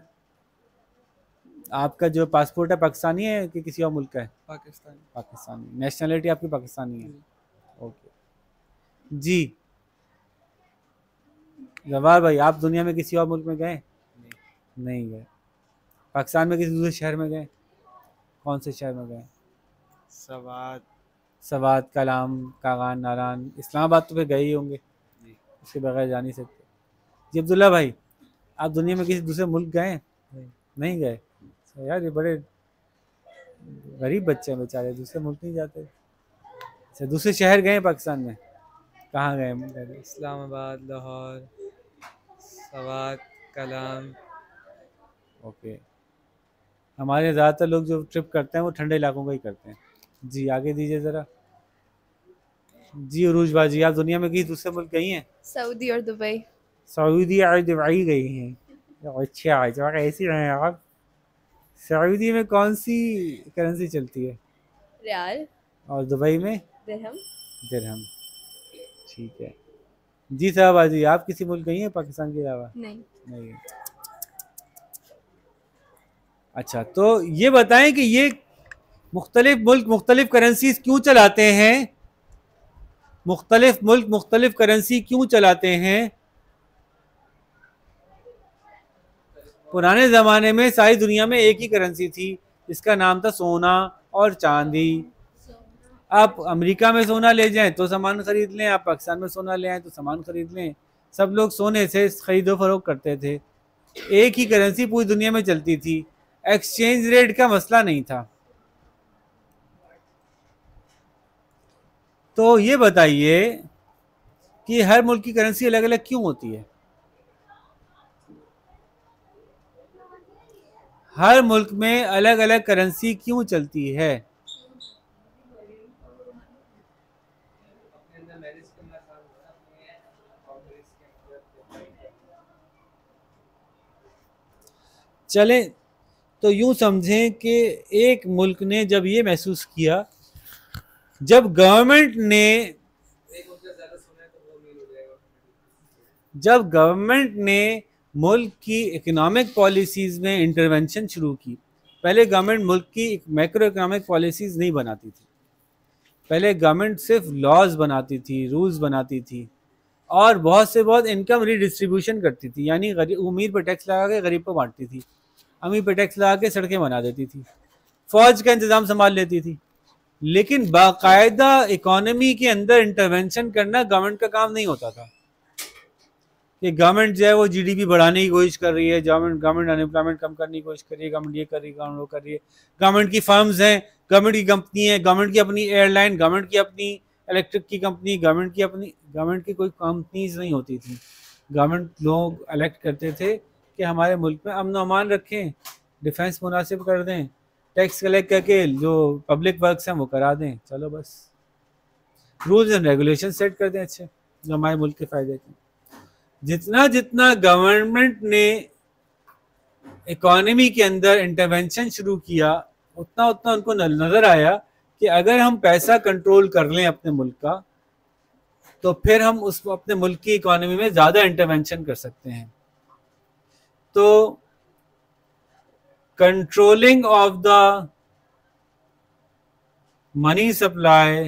आपका जो पासपोर्ट है पाकिस्तानी है कि किसी और मुल्क का है? पाकिस्तान. पाकिस्तानी. नेशनलिटी आपकी पाकिस्तानी है? जी. ओके. जी जवाहर भाई, आप दुनिया में किसी और मुल्क में गए? नहीं गए। पाकिस्तान में किसी दूसरे शहर में गए? कौन से शहर में गए? सवाद। सवात, कलाम, कागान, नारान, इस्लामाबाद तो फिर गए ही होंगे, उसके बगैर जा नहीं सकते। जी अब्दुल्ला भाई, आप दुनिया में किसी दूसरे मुल्क गए? नहीं गए। तो यार ये बड़े गरीब बच्चे हैं बेचारे, दूसरे मुल्क नहीं जाते। अच्छा, दूसरे शहर गए पाकिस्तान में? कहाँ गए? इस्लामाबाद, लाहौर, सवात, कलाम। ओके। हमारे ज़्यादातर लोग जो ट्रिप करते हैं वो ठंडे इलाकों का ही करते हैं। जी आगे दीजिए ज़रा। जी उरूज बाजी, आप दुनिया में किसी दूसरे मुल्क गई हैं? सऊदी और दुबई। सऊदी और दुबई गई हैं। अच्छा अच्छा, ऐसी हैं आप। सऊदी में कौन सी करेंसी चलती है? रियाल। और दुबई में? दिरहम। दिरहम। ठीक है। जी साहबाजी, आप किसी मुल्क गई हैं पाकिस्तान के अलावा? नहीं। नहीं। अच्छा, तो ये बताएं कि ये मुख्तलिफ मुल्क मुख्तलिफ करेंसीज क्यों चलाते हैं? मुख्तलिफ मुल्क मुख्तलिफ करेंसी क्यों चलाते हैं? पुराने ज़माने में सारी दुनिया में एक ही करेंसी थी, जिसका नाम था सोना और चांदी। आप अमेरिका में सोना ले जाएं तो सामान खरीद लें, आप पाकिस्तान में सोना ले आएं तो सामान खरीद लें। सब लोग सोने से खरीदो फरोख्त करते थे। एक ही करेंसी पूरी दुनिया में चलती थी, एक्सचेंज रेट का मसला नहीं था। तो ये बताइए कि हर मुल्क की करेंसी अलग अलग क्यों होती है? हर मुल्क में अलग अलग करेंसी क्यों चलती है? अपने अंदर मैनेज करना आसान होता है, अपने बाउंड्रीज के अंदर। चले तो यूं समझें कि एक मुल्क ने जब ये महसूस किया, जब गवर्नमेंट ने एक मुद्दा ज़्यादा सुना है तो वो मील हो जाएगा। जब गवर्नमेंट ने मुल्क की इकोनॉमिक पॉलिसीज़ में इंटरवेंशन शुरू की। पहले गवर्नमेंट मुल्क की मैक्रो इकोनॉमिक पॉलिसीज़ नहीं बनाती थी, पहले गवर्नमेंट सिर्फ लॉज बनाती थी, रूल्स बनाती थी और बहुत से बहुत इनकम रीडिस्ट्रीब्यूशन करती थी। यानी गरीब अमीर पर टैक्स लगा के गरीब को बांटती थी, अमीर पर टैक्स लगा के सड़कें बना देती थी, फौज का इंतज़ाम संभाल लेती थी। लेकिन बाकायदा इकोनॉमी के अंदर इंटरवेंशन करना गवर्नमेंट का काम नहीं होता था। कि गवर्नमेंट जो है वो जीडीपी बढ़ाने की कोशिश कर रही है, गवर्नमेंट गवर्नमेंट अनएम्प्लॉयमेंट कम करने की कोशिश कर रही है, गवर्नमेंट ये कर रही है, गवर्नमेंट वो कर रही है। गवर्नमेंट की फर्म्स हैं, गवर्नमेंट की कंपनी है, गवर्नमेंट की अपनी एयरलाइन, गवर्नमेंट की अपनी इलेक्ट्रिक की कंपनी, गवर्नमेंट की अपनी गवर्नमेंट की कोई कंपनीज नहीं होती थी। गवर्नमेंट लोग इलेक्ट करते थे कि हमारे मुल्क में अमन अमान रखें, डिफेंस मुनासिब कर दें, टैक्स कलेक्ट करके जो पब्लिक वर्क्स हैं वो करा दें, चलो बस रूल्स एंड रेगुलेशन सेट कर दें अच्छे जो हमारे मुल्क के फ़ायदे के। जितना जितना गवर्नमेंट ने इकोनॉमी के अंदर इंटरवेंशन शुरू किया, उतना उतना उनको नज़र आया कि अगर हम पैसा कंट्रोल कर लें अपने मुल्क का, तो फिर हम उस अपने मुल्क की इकोनॉमी में ज़्यादा इंटरवेंशन कर सकते हैं। तो controlling of the money supply,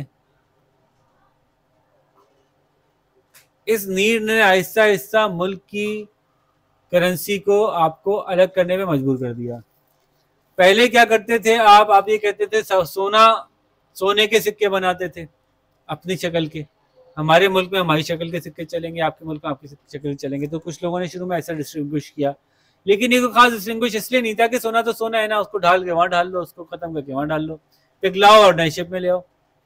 इस नीड ने आहिस्ता आहिस्ता मुल्क की करेंसी को आपको अलग करने में मजबूर कर दिया। पहले क्या करते थे आप आप ये कहते थे सोना सोने के सिक्के बनाते थे अपनी शक्ल के, हमारे मुल्क में हमारी शक्ल के सिक्के चलेंगे, आपके मुल्क में आपकी शक्ल चलेंगे। तो कुछ लोगों ने शुरू में ऐसा डिस्टिंग्विश किया, लेकिन ये कोई खास डिस्टिंग्विश इसलिए नहीं था कि सोना तो सोना है ना, उसको ढाल के वहाँ डाल लो, उसको खत्म करके वहाँ डाल लो, पिघलाओ और नए शेप में ले आओ।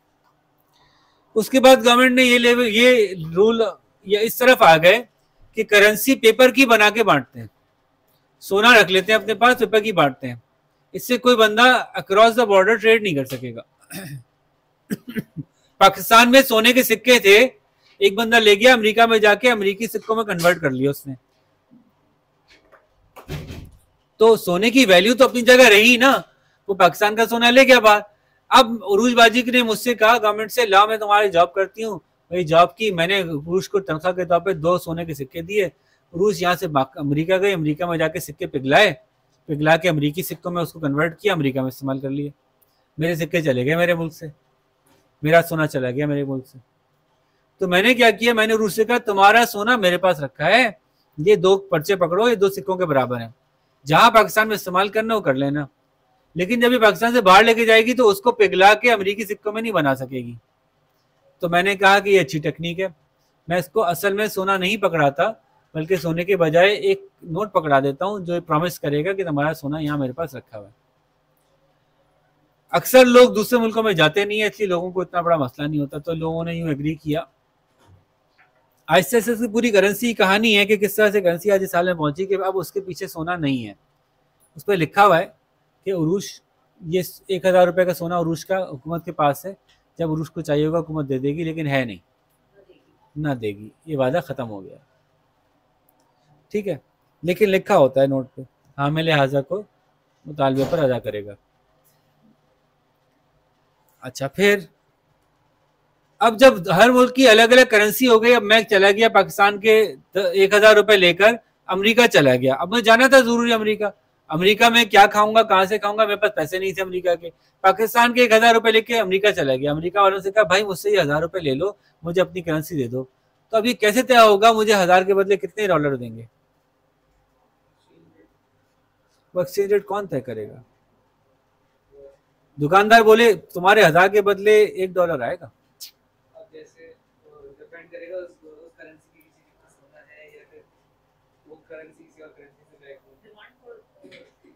उसके बाद गवर्नमेंट ने ये लेवल ये रूल ये इस तरफ आ गए कि करेंसी पेपर की बना के बांटते हैं, सोना रख लेते हैं अपने पास, पेपर की बांटते हैं। इससे कोई बंदा अक्रॉस द बॉर्डर ट्रेड नहीं कर सकेगा। पाकिस्तान में सोने के सिक्के थे, एक बंदा ले गया अमेरिका में जाके अमेरिकी सिक्कों में कन्वर्ट कर लिया उसने, तो सोने की वैल्यू तो अपनी जगह रही ना, वो पाकिस्तान का सोना ले गया बाहर। अब उरूजबाजी ने मुझसे कहा गवर्नमेंट से, ला मैं तुम्हारी जॉब करती हूँ, भाई जॉब की, मैंने रूस को तनख्वाह के तौर पे दो सोने के सिक्के दिए, रूस यहाँ से अमेरिका गए, अमेरिका में जाके सिक्के पिघलाए, पिघला के अमेरिकी सिक्कों में उसको कन्वर्ट किया, अमेरिका में इस्तेमाल कर लिए, मेरे सिक्के चले गए मेरे मुल्क से, मेरा सोना चला गया मेरे मुल्क से। तो मैंने क्या किया, मैंने रूस से कहा तुम्हारा सोना मेरे पास रखा है, ये दो पर्चे पकड़ो, ये दो सिक्कों के बराबर हैं, जहां पाकिस्तान में इस्तेमाल करना वो कर लेना, लेकिन जब ये पाकिस्तान से बाहर लेके जाएगी तो उसको पिघला के अमेरिकी सिक्कों में नहीं बना सकेगी। तो मैंने कहा कि ये अच्छी टेक्निक है, मैं इसको असल में सोना नहीं पकड़ाता, बल्कि सोने के बजाय एक नोट पकड़ा देता हूँ जो प्रॉमिस करेगा कि तुम्हारा सोना यहाँ मेरे पास रखा हुआ है। अक्सर लोग दूसरे मुल्कों में जाते नहीं है, इसलिए लोगों को इतना बड़ा मसला नहीं होता, तो लोगों ने यूं एग्री किया। आहिस्ते आहिस्ते इसकी पूरी करेंसी की कहानी है कि किस तरह से करेंसी आज इस साल में पहुंची कि अब उसके पीछे सोना नहीं है। उस पर लिखा हुआ है कि उरूश, ये एक हज़ार रुपये का सोना उरूश का हुकूमत के पास है, जब उरूश को चाहिए होगा हुकूमत दे देगी, लेकिन है नहीं, ना देगी, ये वादा ख़त्म हो गया, ठीक है। लेकिन लिखा होता है नोट पे, हामिल हाजा को मुतालबे पर अदा करेगा। अच्छा, फिर अब जब हर मुल्क की अलग अलग करेंसी हो गई, अब मैं चला गया पाकिस्तान के एक हज़ार रुपये लेकर अमेरिका चला गया। अब मुझे जाना था ज़रूरी अमेरिका, अमेरिका में क्या खाऊंगा, कहाँ से खाऊंगा, मेरे पास पैसे नहीं थे अमेरिका के। पाकिस्तान के एक हज़ार रुपये लेके अमेरिका चला गया, अमेरिका वालों से कहा भाई मुझसे ये हज़ार रुपये ले लो, मुझे अपनी करेंसी दे दो। तो अभी कैसे तय होगा मुझे हज़ार के बदले कितने डॉलर देंगे? वो एक्सचेंज रेट कौन तय करेगा? दुकानदार बोले तुम्हारे हज़ार के बदले एक डॉलर आएगा। अब जैसे डिपेंड करेगा उस उस करेंसी की किसी सोना है या फिर वो करेंसी किसी और करेंसी से बैक हो।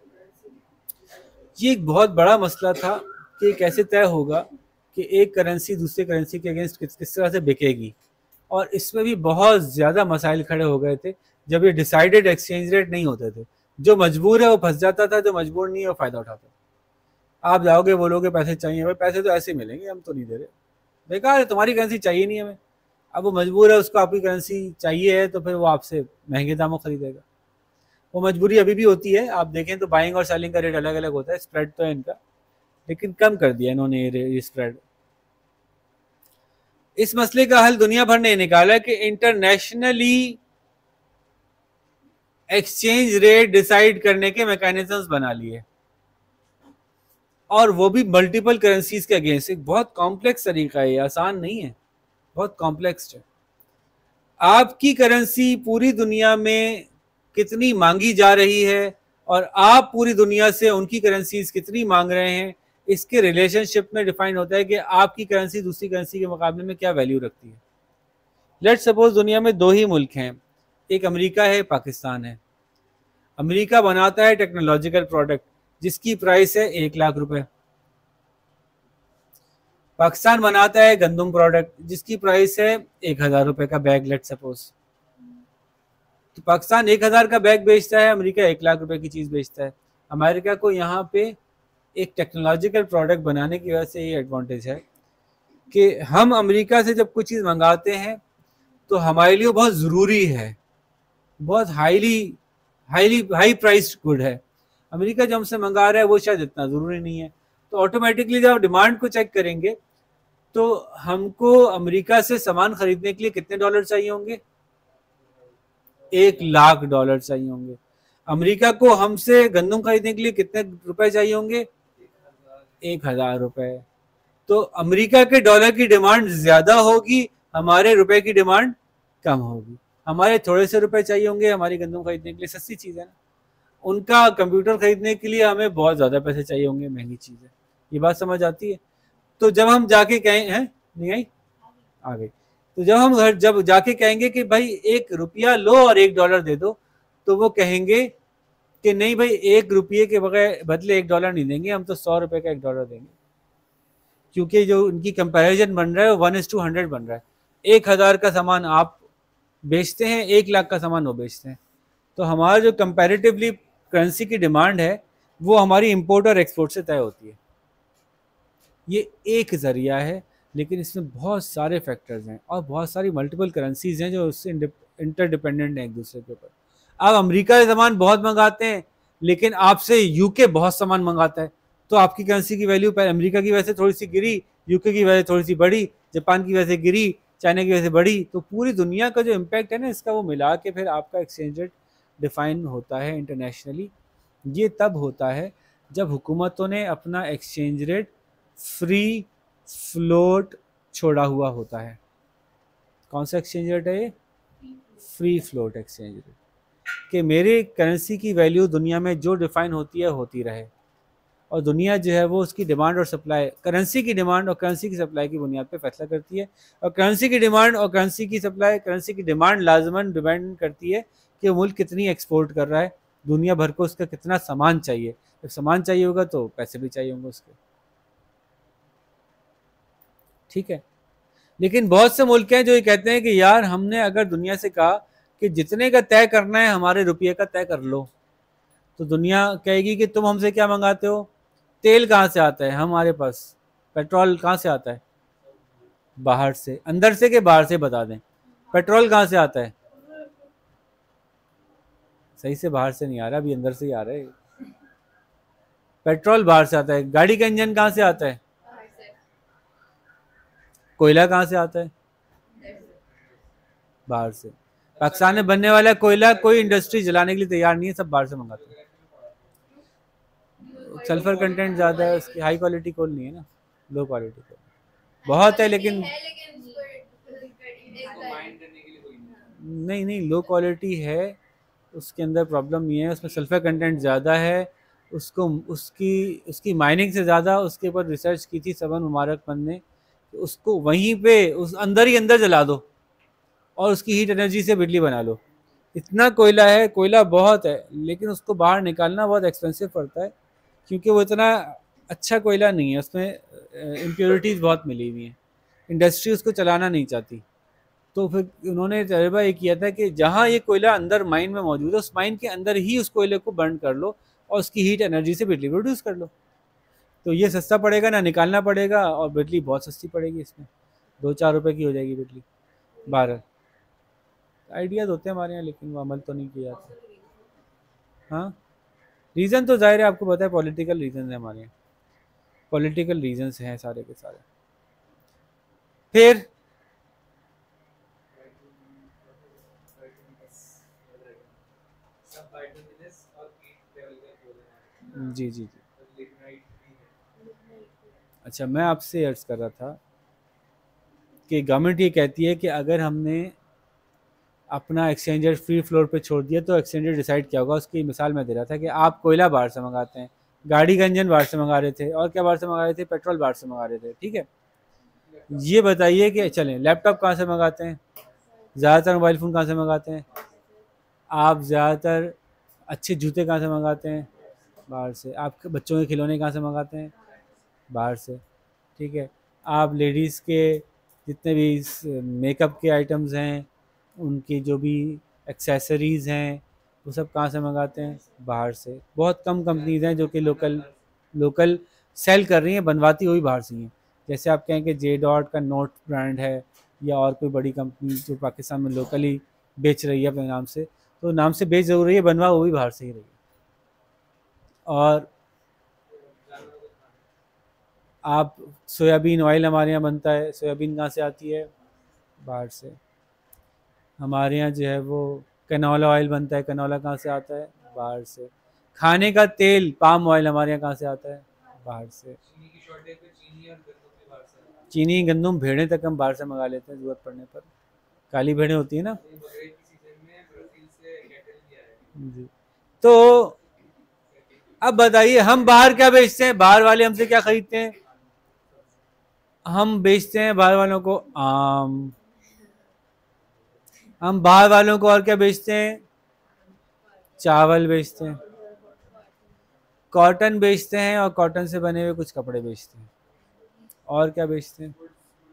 ये एक बहुत बड़ा मसला था कि कैसे तय होगा कि एक करेंसी दूसरे करेंसी के अगेंस्ट किस किस तरह से बिकेगी, और इसमें भी बहुत ज़्यादा मसाइल खड़े हो गए थे जब ये डिसाइडेड एक्सचेंज रेट नहीं होते थे। जो मजबूर है वो फंस जाता था, जो मजबूर नहीं है वो फ़ायदा उठाता। आप जाओगे बोलोगे पैसे चाहिए, भाई पैसे तो ऐसे मिलेंगे, हम तो नहीं दे रहे, बेकार है, तुम्हारी करेंसी चाहिए नहीं हमें। अब वो मजबूर है, उसको आपकी करेंसी चाहिए है, तो फिर वो आपसे महंगे दामों खरीदेगा। वो मजबूरी अभी भी होती है, आप देखें तो बाइंग और सेलिंग का रेट अलग अलग होता है, स्प्रेड तो है इनका, लेकिन कम कर दिया इन्होंने ये स्प्रेड। इस मसले का हल दुनिया भर ने निकाला कि इंटरनेशनली एक्सचेंज रेट डिसाइड करने के मैकेनिज्म्स बना लिए, और वो भी मल्टीपल करेंसीज के अगेंस्ट। एक बहुत कॉम्प्लेक्स तरीका है, आसान नहीं है, बहुत कॉम्प्लेक्स है। आपकी करेंसी पूरी दुनिया में कितनी मांगी जा रही है और आप पूरी दुनिया से उनकी करेंसीज कितनी मांग रहे हैं, इसके रिलेशनशिप में डिफाइन होता है कि आपकी करेंसी दूसरी करेंसी के मुकाबले में क्या वैल्यू रखती है। लेट सपोज दुनिया में दो ही मुल्क हैं, एक अमेरिका है, पाकिस्तान है। अमेरिका बनाता है टेक्नोलॉजिकल प्रोडक्ट जिसकी प्राइस है एक लाख रुपए, पाकिस्तान बनाता है गंदम प्रोडक्ट जिसकी प्राइस है एक हजार रुपए का बैग, लेट सपोज। तो पाकिस्तान एक हजार का बैग बेचता है, अमेरिका एक लाख रुपए की चीज बेचता है। अमेरिका को यहाँ पे एक टेक्नोलॉजिकल प्रोडक्ट बनाने की वजह से ये एडवांटेज है कि हम अमेरिका से जब कोई चीज़ मंगाते हैं तो हमारे लिए बहुत ज़रूरी है, बहुत highly highly high priced good है। अमेरिका जो हमसे मंगा रहा है वो शायद इतना ज़रूरी नहीं है। तो ऑटोमेटिकली जब डिमांड को चेक करेंगे तो हमको अमेरिका से सामान खरीदने के लिए कितने डॉलर चाहिए होंगे? एक लाख डॉलर चाहिए होंगे। अमेरिका को हमसे गंदम खरीदने के लिए कितने रुपए चाहिए होंगे? एक हजार रुपए। तो अमेरिका के डॉलर की डिमांड ज्यादा होगी, हमारे रुपए की डिमांड कम होगी। हमारे थोड़े से रुपए चाहिए होंगे हमारी गंदम खरीदने के लिए, सस्ती चीज़ है ना। उनका कंप्यूटर खरीदने के लिए हमें बहुत ज़्यादा पैसे चाहिए होंगे, महंगी चीज़ है। ये बात समझ आती है? तो जब हम जाके कहें, हैं नहीं आई आ गई, तो जब हम घर जब जाके कहेंगे कि भाई एक रुपया लो और एक डॉलर दे दो, तो वो कहेंगे कि नहीं भाई एक रुपये के बगैर बदले एक डॉलर नहीं देंगे, हम तो सौ रुपये का एक डॉलर देंगे। क्योंकि जो उनकी कंपैरिजन बन रहा है वो वन इज टू हंड्रेड बन रहा है। एक हज़ार का सामान आप बेचते हैं, एक लाख का सामान वो बेचते हैं। तो हमारा जो कंपैरेटिवली करेंसी की डिमांड है वो हमारी इंपोर्ट और एक्सपोर्ट से तय होती है। ये एक ज़रिया है, लेकिन इसमें बहुत सारे फैक्टर्स हैं और बहुत सारी मल्टीपल करेंसीज हैं जो उससे इंटरडिपेंडेंट हैं एक दूसरे के ऊपर। आप अमेरिका से सामान बहुत मंगाते हैं लेकिन आपसे यूके बहुत सामान मंगाता है, तो आपकी करेंसी की वैल्यू पर अमेरिका की वजह से थोड़ी सी गिरी, यूके की वजह से थोड़ी सी बढ़ी, जापान की वजह से गिरी, चाइना की वजह से बढ़ी। तो पूरी दुनिया का जो इम्पैक्ट है ना इसका, वो मिला के फिर आपका एक्सचेंज रेट डिफाइन होता है इंटरनेशनली। ये तब होता है जब हुकूमतों ने अपना एक्सचेंज रेट फ्री फ्लोट छोड़ा हुआ होता है। कौन सा एक्सचेंज रेट है ये? फ्री फ्लोट एक्सचेंज रेट, कि मेरी करेंसी की वैल्यू दुनिया में जो डिफाइन होती है होती रहे, और दुनिया जो है वो उसकी डिमांड और सप्लाई, करेंसी की डिमांड और करेंसी की सप्लाई की बुनियाद पे फैसला करती है। और करेंसी की डिमांड और करेंसी की सप्लाई, करेंसी की डिमांड लाजमन डिपेंड करती है कि वो मुल्क कितनी एक्सपोर्ट कर रहा है, दुनिया भर को उसका कितना सामान चाहिए। जब सामान चाहिए होगा तो पैसे भी चाहिए होंगे उसके, ठीक है। लेकिन बहुत से मुल्क हैं जो ये कहते हैं कि यार हमने अगर दुनिया से कहा कि जितने का तय करना है हमारे रुपये का तय कर लो, तो दुनिया कहेगी कि तुम हमसे क्या मंगाते हो, तेल कहाँ से आता है हमारे पास, पेट्रोल कहाँ से आता है, बाहर से, अंदर से के बाहर से बता दें, पेट्रोल कहाँ से आता है, सही से बाहर से नहीं आ रहा, अभी अंदर से ही आ रहा है, पेट्रोल बाहर से आता है। गाड़ी का इंजन कहाँ से आता है, कोयला कहाँ से आता है, बाहर से। पाकिस्तान में बनने वाला कोयला कोई इंडस्ट्री जलाने के लिए तैयार नहीं है, सब बाहर से मंगाते हैं। सल्फर कंटेंट ज़्यादा है उसकी, हाई क्वालिटी कोल नहीं है ना, लो क्वालिटी कोल बहुत है, लेकिन नहीं नहीं लो क्वालिटी है, उसके अंदर प्रॉब्लम ये है, उसमें सल्फर कंटेंट ज़्यादा है, उसको उसकी उसकी माइनिंग से ज़्यादा उसके ऊपर रिसर्च की थी सबन मुबारकमंद ने, उसको वहीं पे उस अंदर ही अंदर जला दो और उसकी हीट एनर्जी से बिजली बना लो। इतना कोयला है, कोयला बहुत है, लेकिन उसको बाहर निकालना बहुत एक्सपेंसिव पड़ता है, क्योंकि वो इतना अच्छा कोयला नहीं है, उसमें इम्प्योरिटीज़ बहुत मिली हुई हैं, इंडस्ट्री उसको चलाना नहीं चाहती। तो फिर उन्होंने तजर्बा ये किया था कि जहाँ ये कोयला अंदर माइन में मौजूद है, उस माइन के अंदर ही उस कोयले को बर्न कर लो और उसकी हीट एनर्जी से बिजली प्रोड्यूस कर लो, तो ये सस्ता पड़ेगा, ना निकालना पड़ेगा, और बिजली बहुत सस्ती पड़ेगी, इसमें दो चार रुपए की हो जाएगी बिजली बारह। आइडियाज़ होते हैं हमारे यहाँ, लेकिन वो अमल तो नहीं किया जाता। हाँ, रीज़न तो जाहिर है आपको पता है, पॉलिटिकल रीज़न है हमारे यहाँ, पॉलिटिकल रीजंस हैं सारे के सारे। फिर जी जी जी अच्छा, मैं आपसे अर्ज कर रहा था कि गवर्नमेंट ये कहती है कि अगर हमने अपना एक्सचेंजर फ्री फ्लोर पे छोड़ दिया तो एक्सचेंजर डिसाइड क्या होगा। उसकी मिसाल मैं दे रहा था कि आप कोयला बाहर से मंगाते हैं, गाड़ी का इंजन बाहर से मंगा रहे थे, और क्या बाहर से मंगा रहे थे, पेट्रोल बाहर से मंगा रहे थे, ठीक है। ये बताइए कि चलें लैपटॉप कहाँ से मंगाते हैं, ज़्यादातर मोबाइल फ़ोन कहाँ से मंगाते हैं, आप ज़्यादातर अच्छे जूते कहाँ से मंगाते हैं, बाहर से। आप बच्चों के खिलौने कहाँ से मंगाते हैं, बाहर से, ठीक है। आप लेडीज़ के जितने भी मेकअप के आइटम्स हैं, उनकी जो भी एक्सेसरीज़ हैं, वो सब कहाँ से मंगाते हैं, बाहर से। बहुत कम कंपनीज़ हैं जो कि लोकल लोकल सेल कर रही हैं, बनवाती हुई बाहर से हैं। जैसे आप कहें कि जे डॉट का नोट ब्रांड है, या और कोई बड़ी कंपनी जो पाकिस्तान में लोकली बेच रही है अपने नाम से, तो नाम से बेच ज़रूर रही है, बनवा वो भी बाहर से ही रही है। और आप सोयाबीन ऑयल हमारे यहाँ बनता है, सोयाबीन कहाँ से आती है, बाहर से। हमारे यहाँ जो है वो कैनोला ऑयल बनता है, कैनोला कहाँ से आता है, बाहर से। खाने का तेल पाम ऑयल हमारे यहाँ कहाँ से आता है, बाहर से। चीनी गंदम भेड़ें तक हम बाहर से मंगा लेते हैं ज़रूरत पड़ने पर, काली भेड़ें होती है ना जी। तो अब बताइए हम बाहर क्या बेचते हैं, बाहर वाले हमसे क्या खरीदते हैं, हम बेचते हैं बाहर वालों को आम। हम बाहर वालों को और क्या बेचते हैं, चावल बेचते हैं, कॉटन बेचते हैं, और कॉटन से बने हुए कुछ कपड़े बेचते हैं। और क्या बेचते हैं,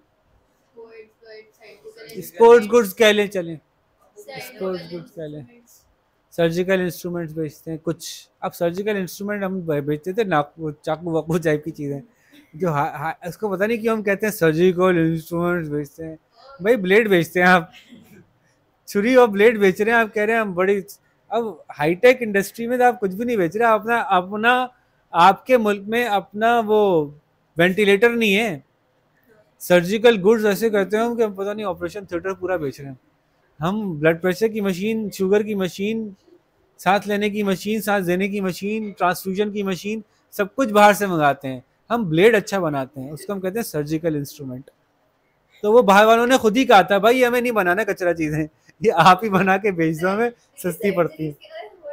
स्पोर्ट्स गुड्स कह लें, चलें स्पोर्ट्स गुड्स कह लें। सर्जिकल इंस्ट्रूमेंट्स बेचते हैं कुछ। अब सर्जिकल इंस्ट्रूमेंट हम बेचते थे ना, चाकू वाकू टाइप की चीज़ें जो हा, हा, उसको पता नहीं क्यों हम कहते हैं सर्जिकल इंस्ट्रूमेंट्स बेचते हैं। भाई ब्लेड बेचते हैं आप, छुरी और ब्लेड बेच रहे हैं, आप कह रहे हैं हम बड़ी। अब हाईटेक इंडस्ट्री में तो आप कुछ भी नहीं बेच रहे, अपना अपना आपके मुल्क में अपना वो वेंटिलेटर नहीं है। सर्जिकल गुड्स ऐसे कहते हैं हम कि हम पता नहीं ऑपरेशन थिएटर पूरा बेच रहे हैं। हम ब्लड प्रेशर की मशीन, शुगर की मशीन, सांस लेने की मशीन, सांस देने की मशीन, ट्रांसफ्यूजन की मशीन, सब कुछ बाहर से मंगाते हैं। हम ब्लेड अच्छा बनाते हैं, उसको हम कहते हैं सर्जिकल इंस्ट्रूमेंट। तो वो बाहर वालों ने खुद ही कहा था भाई हमें नहीं बनाना कचरा चीजें, ये आप ही बना के बेच दो, हमें सस्ती पड़ती है।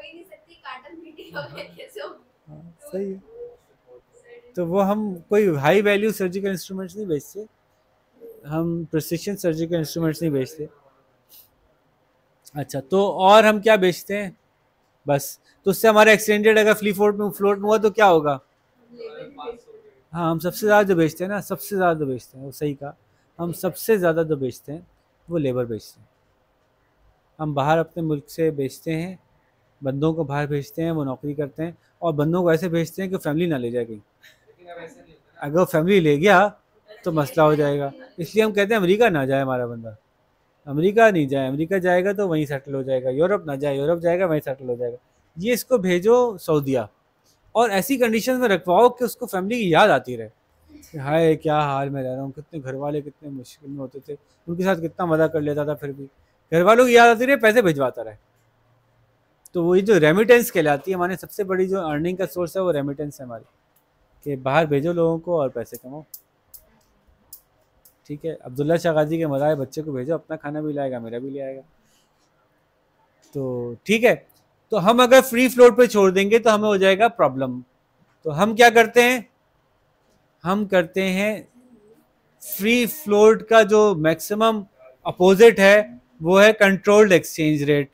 हाँ, सही है। तो वो हम कोई हाई वैल्यू सर्जिकल इंस्ट्रूमेंट्स नहीं बेचते, हम प्रिसिशन सर्जिकल इंस्ट्रूमेंट्स नहीं बेचते। अच्छा, तो और हम क्या बेचते हैं? बस, तो उससे हमारा एक्सटेंडेड अगर फ्ली फ्लोट में फ्लोट में हुआ तो क्या होगा? हाँ, हम सबसे ज़्यादा जो बेचते हैं ना, सबसे ज़्यादा जो बेचते हैं, वो सही कहा, हम सबसे ज़्यादा जो बेचते हैं वो लेबर बेचते हैं। हम बाहर अपने मुल्क से बेचते हैं, बंदों को बाहर भेजते हैं, वो नौकरी करते हैं, और बंदों को ऐसे भेजते हैं कि फैमिली ना ले जाए कहीं। अगर वो फैमिली ले गया तो मसला हो जाएगा, इसलिए हम कहते हैं अमेरिका ना जाए हमारा बंदा, अमेरिका नहीं जाए, अमेरिका जाएगा तो वहीं सेटल हो जाएगा, यूरोप ना जाए, यूरोप जाएगा वहीं सेटल हो जाएगा, ये इसको भेजो सऊदिया, और ऐसी कंडीशन में रखवाओ कि उसको फैमिली की याद आती रहे कि हाय क्या हाल में रह रहा हूँ, कितने घर वाले कितने मुश्किल में होते थे, उनके साथ कितना मज़ा कर लेता था, फिर भी घर वालों की याद आती रहे, पैसे भिजवाता रहे। तो वही जो रेमिटेंस कहलाती है, हमारे सबसे बड़ी जो अर्निंग का सोर्स है वो रेमिटेंस है हमारी, कि बाहर भेजो लोगों को और पैसे कमाओ। ठीक है, अब्दुल्ला शाह गाजी के मज़ाए बच्चे को भेजो, अपना खाना भी लाएगा, मेरा भी ले आएगा। तो ठीक है, तो हम अगर फ्री फ्लोट पे छोड़ देंगे तो हमें हो जाएगा प्रॉब्लम। तो हम क्या करते हैं? हम करते हैं फ्री फ्लोट का जो मैक्सिमम अपोजिट है वो है controlled exchange rate.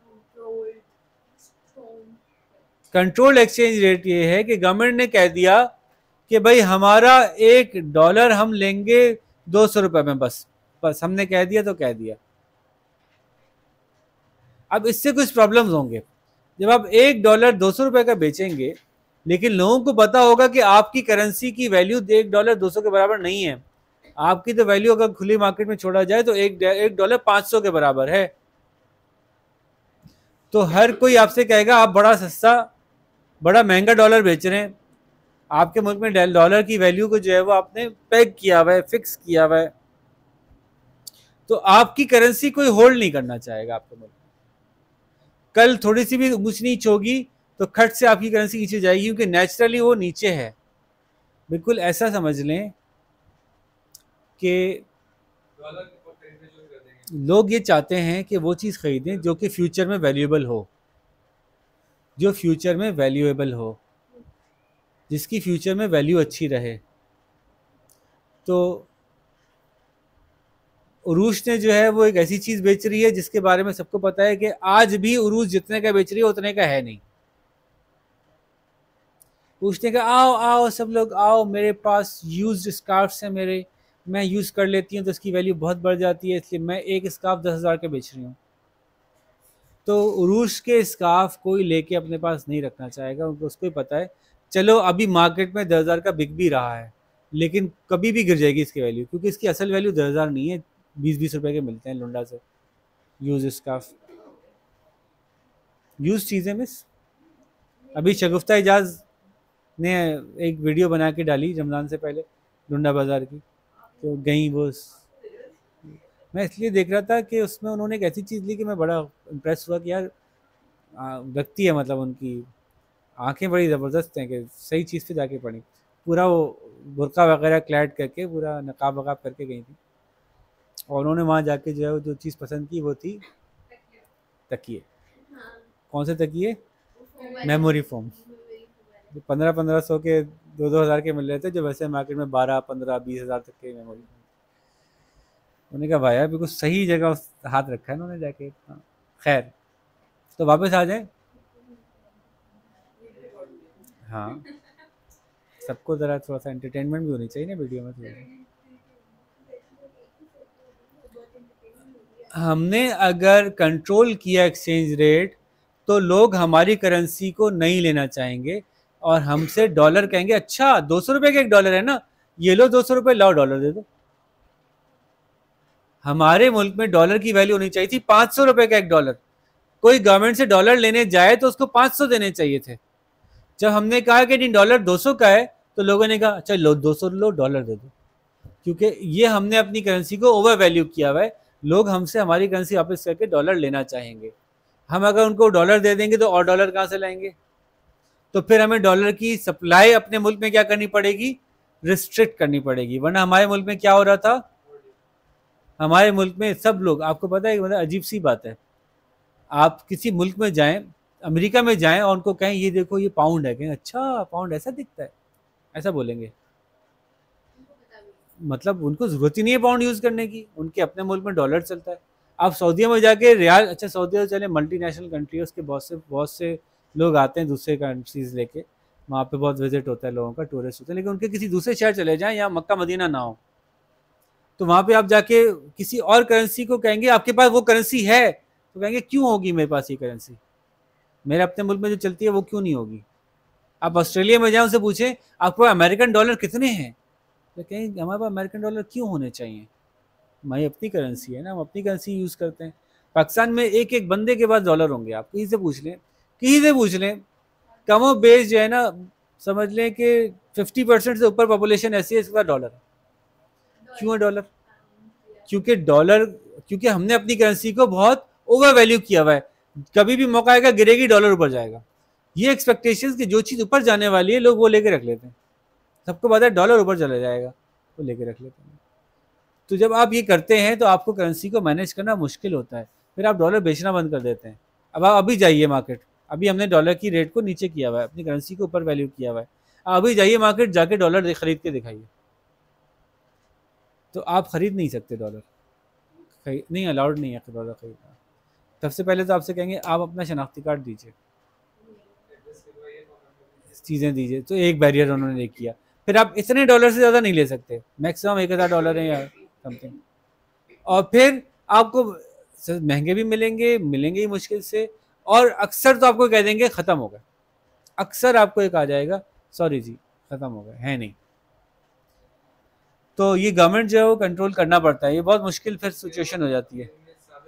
Controlled exchange rate ये है कि गवर्नमेंट ने कह दिया कि भाई हमारा एक डॉलर हम लेंगे दो सौ रुपये में, बस बस हमने कह दिया तो कह दिया। अब इससे कुछ प्रॉब्लम्स होंगे, जब आप एक डॉलर दो सौ रुपये का बेचेंगे, लेकिन लोगों को पता होगा कि आपकी करेंसी की वैल्यू एक डॉलर दो सौ के बराबर नहीं है, आपकी तो वैल्यू अगर खुली मार्केट में छोड़ा जाए तो एक एक डॉलर पाँच सौ के बराबर है। तो हर कोई आपसे कहेगा आप बड़ा सस्ता बड़ा महंगा डॉलर बेच रहे हैं, आपके मुल्क में डॉलर की वैल्यू को जो है वो आपने पेग किया हुआ है, फिक्स किया हुआ है, तो आपकी करेंसी कोई होल्ड नहीं करना चाहेगा आपके मुल्क में। कल थोड़ी सी भी ऊंच नीच होगी तो खट से आपकी करेंसी नीचे जाएगी, क्योंकि नेचुरली वो नीचे है। बिल्कुल ऐसा समझ लें कि लोग ये चाहते हैं कि वो चीज़ खरीदें जो कि फ्यूचर में वैल्यूएबल हो, जो फ्यूचर में वैल्यूएबल हो, जिसकी फ्यूचर में वैल्यू अच्छी रहे। तो उरूज ने जो है वो एक ऐसी चीज़ बेच रही है जिसके बारे में सबको पता है कि आज भी उरूज जितने का बेच रही है उतने का है नहीं। पूछने का आओ आओ सब लोग आओ, मेरे पास यूज्ड स्कार्फ्स हैं मेरे, मैं यूज़ कर लेती हूँ तो इसकी वैल्यू बहुत बढ़ जाती है, इसलिए मैं एक स्कार्फ दस हज़ार के बेच रही हूँ। तो उरूज के स्कार्फ कोई लेके अपने पास नहीं रखना चाहेगा, उनको उसको ही पता है चलो अभी मार्केट में दस हज़ार का बिक भी रहा है, लेकिन कभी भी गिर जाएगी इसकी वैल्यू, क्योंकि इसकी असल वैल्यू दस हज़ार नहीं है, बीस बीस रुपए के मिलते हैं लुंडा से यूज स्कार्फ। यूज चीज़ें मिस अभी शगुफ्ता इजाज ने एक वीडियो बना के डाली रमज़ान से पहले लुंडा बाज़ार की, तो गई वो, मैं इसलिए देख रहा था कि उसमें उन्होंने एक ऐसी चीज़ ली कि मैं बड़ा इम्प्रेस हुआ कि यार व्यक्ति है, मतलब उनकी आंखें बड़ी ज़बरदस्त हैं कि सही चीज़ पे जाके पड़ी। पूरा वो बुरका वगैरह क्लैड करके पूरा नकाब वकाब करके गई थी, और उन्होंने वहाँ जाके जो है वो जो चीज़ पसंद की वो थी तकिए। कौन से तकिए? मेमोरी फोम, जो पंद्रह पंद्रह सौ के दो दो हज़ार के मिल रहे थे, जो वैसे मार्केट में बारह पंद्रह बीस हज़ार तक के मेमोरी फोम। उन्होंने कहा भाई बिल्कुल सही जगह हाथ रखा है उन्होंने जाके। हाँ खैर, तो वापस आ जाए। हाँ, सबको ज़रा थोड़ा सा एंटरटेनमेंट भी होनी चाहिए ना वीडियो में थोड़ा। हमने अगर कंट्रोल किया एक्सचेंज रेट तो लोग हमारी करेंसी को नहीं लेना चाहेंगे और हमसे डॉलर कहेंगे अच्छा दो सौ रुपये का एक डॉलर है ना, ये लो दो सौ रुपये लाओ डॉलर दे दो। हमारे मुल्क में डॉलर की वैल्यू होनी चाहिए थी पाँच सौ रुपये का एक डॉलर। कोई गवर्नमेंट से डॉलर लेने जाए तो उसको पाँच सौ देने चाहिए थे। जब हमने कहा कि नहीं डॉलर दो सौ का है तो लोगों ने कहा अच्छा लो दो सौ लो डॉलर दे दो, क्योंकि ये हमने अपनी करेंसी को ओवर वैल्यू किया हुआ है। लोग हमसे हमारी करेंसी वापस करके डॉलर लेना चाहेंगे। हम अगर उनको डॉलर दे देंगे तो और डॉलर कहाँ से लाएंगे? तो फिर हमें डॉलर की सप्लाई अपने मुल्क में क्या करनी पड़ेगी? रिस्ट्रिक्ट करनी पड़ेगी। वरना हमारे मुल्क में क्या हो रहा था? हमारे मुल्क में सब लोग, आपको पता है कि मतलब अजीब सी बात है, आप किसी मुल्क में जाएं, अमेरिका में जाएं और उनको कहें ये देखो ये पाउंड है, कहें अच्छा पाउंड ऐसा दिखता है, ऐसा बोलेंगे। मतलब उनको ज़रूरत ही नहीं है पाउंड यूज़ करने की, उनके अपने मुल्क में डॉलर चलता है। आप सऊदीया में जाके रियाल, अच्छा सऊदीया चले मल्टीनेशनल कंट्री है, उसके बहुत से बहुत से लोग आते हैं दूसरे कंट्रीज़ लेके, वहाँ पे बहुत विजिट होता है लोगों का, टूरिस्ट होते हैं, लेकिन उनके किसी दूसरे शहर चले जाएँ या मक्का मदीना ना हो, तो वहाँ पे आप जाके किसी और करेंसी को कहेंगे आपके पास वो करेंसी है, तो कहेंगे क्यों होगी मेरे पास ये करेंसी, मेरे अपने मुल्क में जो चलती है वो क्यों नहीं होगी। आप ऑस्ट्रेलिया में जाएं, उनसे पूछें आपके पास अमेरिकन डॉलर कितने हैं, तो कहें हमारे पास अमेरिकन डॉलर क्यों होने चाहिए, हमारी अपनी करेंसी है ना, हम अपनी करेंसी यूज़ करते हैं। पाकिस्तान में एक एक बंदे के पास डॉलर होंगे, आप कहीं से पूछ लें, कहीं से पूछ लें, कमो बेस जो है ना, समझ लें कि फिफ्टी परसेंट से ऊपर पॉपुलेशन ऐसी है इसके पास डॉलर है। क्यों है डॉलर? क्योंकि डॉलर क्योंकि हमने अपनी करेंसी को बहुत ओवर वैल्यू किया हुआ है, कभी भी मौका आएगा गिरेगी डॉलर ऊपर जाएगा, ये एक्सपेक्टेशंस कि जो चीज़ ऊपर जाने वाली है लोग वो लेके रख लेते हैं, सबको पता है डॉलर ऊपर चला जाएगा वो लेके रख लेते हैं। तो जब आप ये करते हैं तो आपको करेंसी को मैनेज करना मुश्किल होता है, फिर आप डॉलर बेचना बंद कर देते हैं। अब आप अभी जाइए मार्केट, अभी हमने डॉलर की रेट को नीचे किया हुआ है, अपनी करेंसी को ऊपर वैल्यू किया हुआ है, अभी जाइए मार्केट, जाके डॉलर खरीद के दिखाइए, तो आप खरीद नहीं सकते डॉलर, नहीं अलाउड नहीं है डॉलर खरीदना। सबसे पहले तो आपसे कहेंगे आप अपना शनाख्ती कार्ड दीजिए, चीज़ें दीजिए, तो एक बैरियर उन्होंने नहीं किया। फिर आप इतने डॉलर से ज़्यादा नहीं ले सकते, मैक्सिमम एक हज़ार डॉलर है या समथिंग, और फिर आपको महंगे भी मिलेंगे मिलेंगे ही मुश्किल से, और अक्सर तो आपको कह देंगे ख़त्म हो गया, अक्सर आपको एक आ जाएगा सॉरी जी ख़त्म हो गया है नहीं। तो ये गवर्नमेंट जो है वो कंट्रोल करना पड़ता है, ये बहुत मुश्किल फिर सिचुएशन हो जाती है।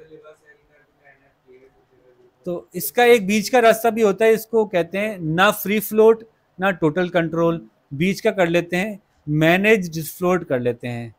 तो इसका एक बीच का रास्ता भी होता है, इसको कहते हैं ना फ्री फ्लोट ना टोटल कंट्रोल, बीच का कर लेते हैं, मैनेज फ्लोट कर लेते हैं।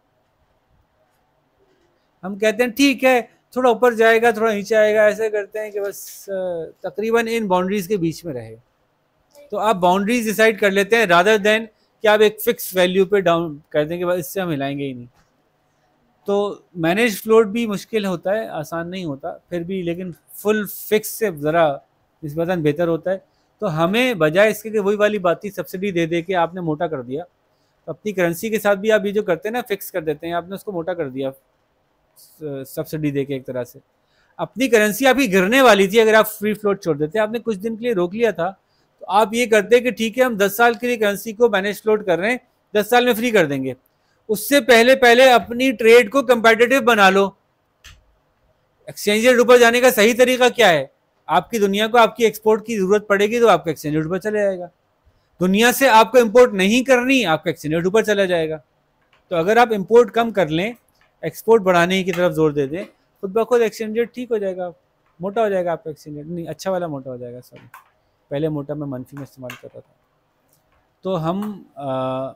हम कहते हैं ठीक है थोड़ा ऊपर जाएगा थोड़ा नीचे आएगा, ऐसे करते हैं कि बस तकरीबन इन बाउंड्रीज के बीच में रहे। तो आप बाउंड्रीज डिसाइड कर लेते हैं रादर देन कि आप एक फिक्स वैल्यू पे डाउन कर देंगे बस इससे हम हिलाएंगे ही नहीं। तो मैनेज फ्लोट भी मुश्किल होता है, आसान नहीं होता फिर भी, लेकिन फुल फिक्स से ज़रा निस्बतन बेहतर होता है। तो हमें बजाय इसके कि वही वाली बात थी सब्सिडी दे दे के आपने मोटा कर दिया, तो अपनी करेंसी के साथ भी आप ये जो करते हैं ना फिक्स कर देते हैं, आपने उसको मोटा कर दिया सब्सिडी दे के। एक तरह से अपनी करेंसी आपकी गिरने वाली थी अगर आप फ्री फ्लोट छोड़ देते, आपने कुछ दिन के लिए रोक लिया था, तो आप ये करते कि ठीक है हम दस साल के लिए करेंसी को मैनेज फ्लोट कर रहे हैं, दस साल में फ्री कर देंगे, उससे पहले पहले अपनी ट्रेड को कंपेटिटिव बना लो। एक्सचेंज रेट ऊपर जाने का सही तरीका क्या है? आपकी दुनिया को आपकी एक्सपोर्ट की जरूरत पड़ेगी तो आपका एक्सचेंज रेट ऊपर चले जाएगा, दुनिया से आपको इंपोर्ट नहीं करनी आपका एक्सचेंज रेट ऊपर चला जाएगा। तो अगर आप इंपोर्ट कम कर लें, एक्सपोर्ट बढ़ाने की तरफ जोर दे दें, खुद ब खुद एक्सचेंज रेट ठीक हो जाएगा, मोटा हो जाएगा आपका एक्सचेंज रेट, नहीं अच्छा वाला मोटा हो जाएगा। सॉरी पहले मोटा मैं मनफी में इस्तेमाल कर रहा था। तो हम आ,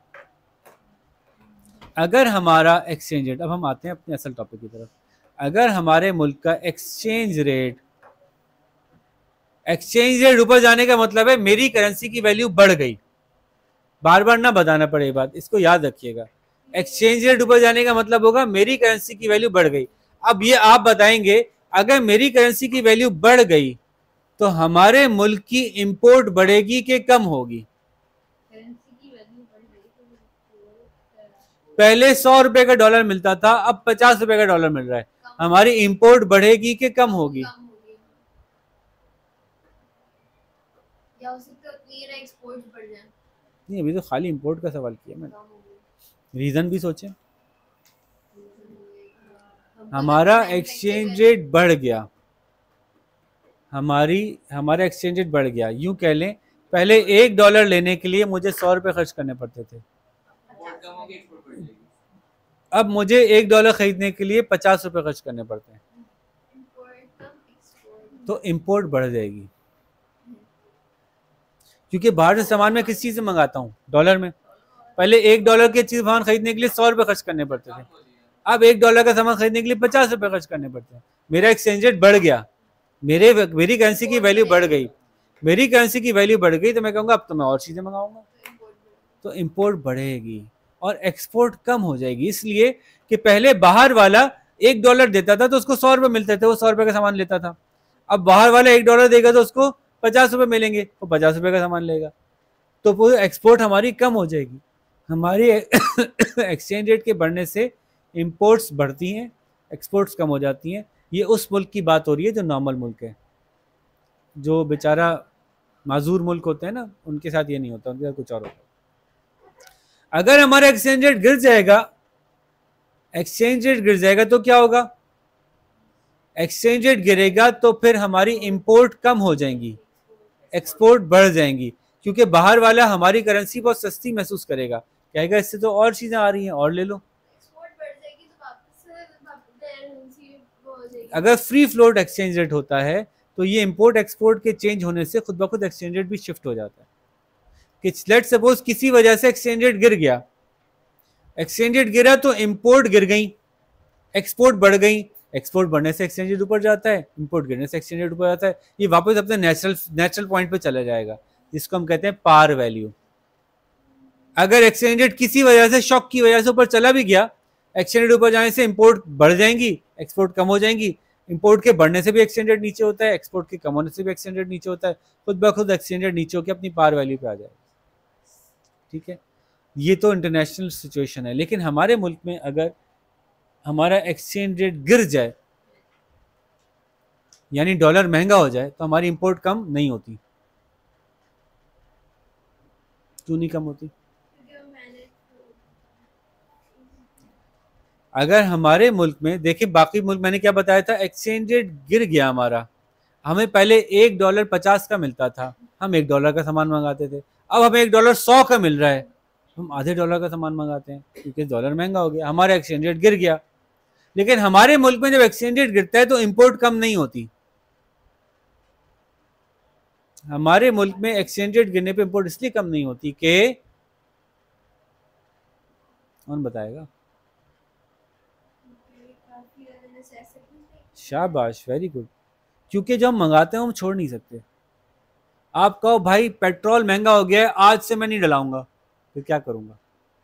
अगर हमारा एक्सचेंज रेट, अब हम आते हैं अपने असल टॉपिक की तरफ, अगर हमारे मुल्क का एक्सचेंज रेट एक्सचेंज रेट ऊपर जाने का मतलब है मेरी करेंसी की वैल्यू बढ़ गई, बार बार ना बताना पड़े बात, इसको याद रखिएगा। एक्सचेंज रेट ऊपर जाने का मतलब होगा मेरी करेंसी की वैल्यू बढ़ गई। अब ये आप बताएंगे अगर मेरी करेंसी की वैल्यू बढ़ गई तो हमारे मुल्क की इंपोर्ट बढ़ेगी कि कम होगी? पहले सौ रुपए का डॉलर मिलता था, अब पचास रुपए का डॉलर मिल रहा है, हमारी इंपोर्ट बढ़ेगी कि कम होगी? या हो सकता है उतनी ना एक्सपोर्ट बढ़ जाए। नहीं अभी तो खाली इंपोर्ट का सवाल किया मैंने, रीजन भी सोचें। हमारा एक्सचेंज रेट बढ़ गया, हमारी हमारा एक्सचेंज रेट बढ़ गया, यूं कह लें पहले एक डॉलर लेने के लिए मुझे सौ रुपए खर्च करने पड़ते थे, अब मुझे एक डॉलर खरीदने के लिए पचास रुपए खर्च करने पड़ते हैं, तो इंपोर्ट बढ़ जाएगी। क्योंकि बाहर से सामान मैं किस चीज़ से मंगाता हूँ? डॉलर में। पहले एक डॉलर की चीज़ सामान खरीदने के लिए सौ रुपये खर्च करने पड़ते थे, अब एक डॉलर का सामान खरीदने के लिए पचास रुपये खर्च करने पड़ते हैं। मेरा एक्सचेंज रेट बढ़ गया, मेरे मेरी करेंसी की वैल्यू बढ़ गई, मेरी करेंसी की वैल्यू बढ़ गई तो मैं कहूँगा अब तो मैं और चीज़ें मंगाऊंगा, तो इम्पोर्ट बढ़ेगी। और एक्सपोर्ट कम हो जाएगी, इसलिए कि पहले बाहर वाला एक डॉलर देता था तो उसको सौ रुपये मिलते थे, वो सौ रुपये का सामान लेता था। अब बाहर वाला एक डॉलर देगा तो उसको पचास रुपये मिलेंगे, वो पचास रुपये का सामान लेगा, तो वो एक्सपोर्ट हमारी कम हो जाएगी। हमारी एक्सचेंज रेट के बढ़ने से इंपोर्ट्स बढ़ती हैं, एक्सपोर्ट्स कम हो जाती हैं। ये उस मुल्क की बात हो रही है जो नॉर्मल मुल्क है, जो बेचारा माजूर मुल्क होते हैं ना, उनके साथ ये नहीं होता, उनके साथ कुछ और होता है। अगर हमारा एक्सचेंज रेट गिर जाएगा, एक्सचेंज रेट गिर जाएगा तो क्या होगा? एक्सचेंज रेट गिरेगा तो फिर हमारी इंपोर्ट कम हो जाएंगी, एक्सपोर्ट बढ़ जाएंगी, क्योंकि बाहर वाला हमारी करेंसी बहुत सस्ती महसूस करेगा, कहेगा इससे तो और चीज़ें आ रही हैं और ले लो। अगर फ्री फ्लोट एक्सचेंज रेट होता है तो ये इंपोर्ट एक्सपोर्ट के चेंज होने से खुद ब खुद एक्सचेंज रेट भी शिफ्ट हो जाता है। कि लेट्स सपोज किसी वजह से एक्सचेंज रेट गिर गया, एक्सचेंज रेट गिरा तो इंपोर्ट गिर गई, एक्सपोर्ट बढ़ गई, एक्सपोर्ट बढ़ने से एक्सचेंज रेट ऊपर जाता है, इंपोर्ट गिरने से एक्सचेंज रेट ऊपर जाता है। ये वापस अपने नेचुरल नेचुरल पॉइंट पे चला जाएगा, जिसको हम कहते हैं पार वैल्यू। अगर एक्सचेंज रेट किसी वजह से, शॉक की वजह से ऊपर चला भी गया, एक्सचेंज रेट ऊपर जाने से इंपोर्ट बढ़ जाएंगी, एक्सपोर्ट कम हो जाएंगी। इंपोर्ट के बढ़ने से भी एक्सचेंज रेट नीचे होता है, एक्सपोर्ट के कम होने से भी एक्सचेंज रेट नीचे होता है, खुद ब खुद एक्सचेंज रेट नीचे होकर अपनी पार वैल्यू पे आ जाएगा। ठीक है, ये तो इंटरनेशनल सिचुएशन है। लेकिन हमारे मुल्क में अगर हमारा एक्सचेंज रेट गिर जाए, यानी डॉलर महंगा हो जाए, तो हमारी इंपोर्ट कम नहीं होती। क्यों नहीं कम होती? अगर हमारे मुल्क में, देखिए बाकी मुल्क, मैंने क्या बताया था, एक्सचेंज रेट गिर गया हमारा, हमें पहले एक डॉलर पचास का मिलता था, हम एक डॉलर का सामान मंगाते थे, अब हमें एक डॉलर सौ का मिल रहा है, हम आधे डॉलर का सामान मंगाते हैं क्योंकि डॉलर महंगा हो गया, हमारा एक्सचेंज रेट गिर गया। लेकिन हमारे मुल्क में जब एक्सचेंज रेट गिरता है तो इंपोर्ट कम नहीं होती। हमारे मुल्क में एक्सचेंज रेट गिरने पे इंपोर्ट इसलिए कम नहीं होती कि, कौन बताएगा? शाबाश, वेरी गुड। क्योंकि जो हम मंगाते हैं हम छोड़ नहीं सकते। आप कहो भाई पेट्रोल महंगा हो गया है, आज से मैं नहीं डलाऊंगा, फिर क्या करूंगा?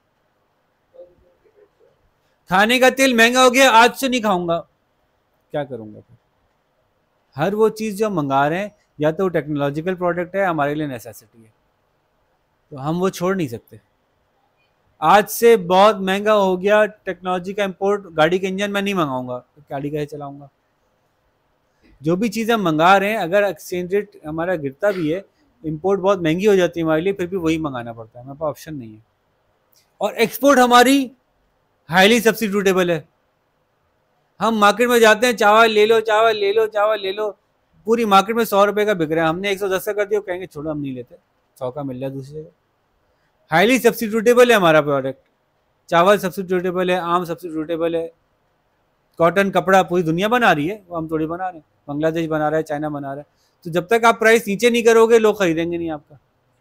खाने का तेल महंगा हो गया, आज से नहीं खाऊंगा, क्या करूंगा? फिर हर वो चीज़ जो हम मंगा रहे हैं, या तो टेक्नोलॉजिकल प्रोडक्ट है, हमारे लिए नेसेसिटी है, तो हम वो छोड़ नहीं सकते। आज से बहुत महंगा हो गया टेक्नोलॉजी का इंपोर्ट, गाड़ी का इंजन मैं नहीं मंगाऊंगा, तो गाड़ी कैसे चलाऊंगा? जो भी चीज़ हम मंगा रहे हैं, अगर एक्सचेंज रेट हमारा गिरता भी है, इंपोर्ट बहुत महंगी हो जाती है हमारे लिए, फिर भी वही मंगाना पड़ता है, हमारे पास ऑप्शन नहीं है। और एक्सपोर्ट हमारी हाईली सब्सिट्यूटेबल है। हम मार्केट में जाते हैं, चावल ले लो, चावल ले लो, चावल ले लो, पूरी मार्केट में सौ रुपये का बिक रहा है, हमने एक सौ दस का कर दिया, कहेंगे छोड़ो हम नहीं लेते, सौ का मिल रहा है दूसरी जगह। हाईली सब्सिट्यूटेबल है हमारा प्रोडक्ट, चावल सब्सिट्यूटेबल है, आम सब्सिट्यूटेबल है, कॉटन कपड़ा पूरी दुनिया बना रही है, वो हम थोड़ी बना रहे हैं, बांग्लादेश बना रहा है, चाइना बना रहा है। तो जब तक आप प्राइस नीचे नहीं करोगे, लोग खरीदेंगे नहीं आपका।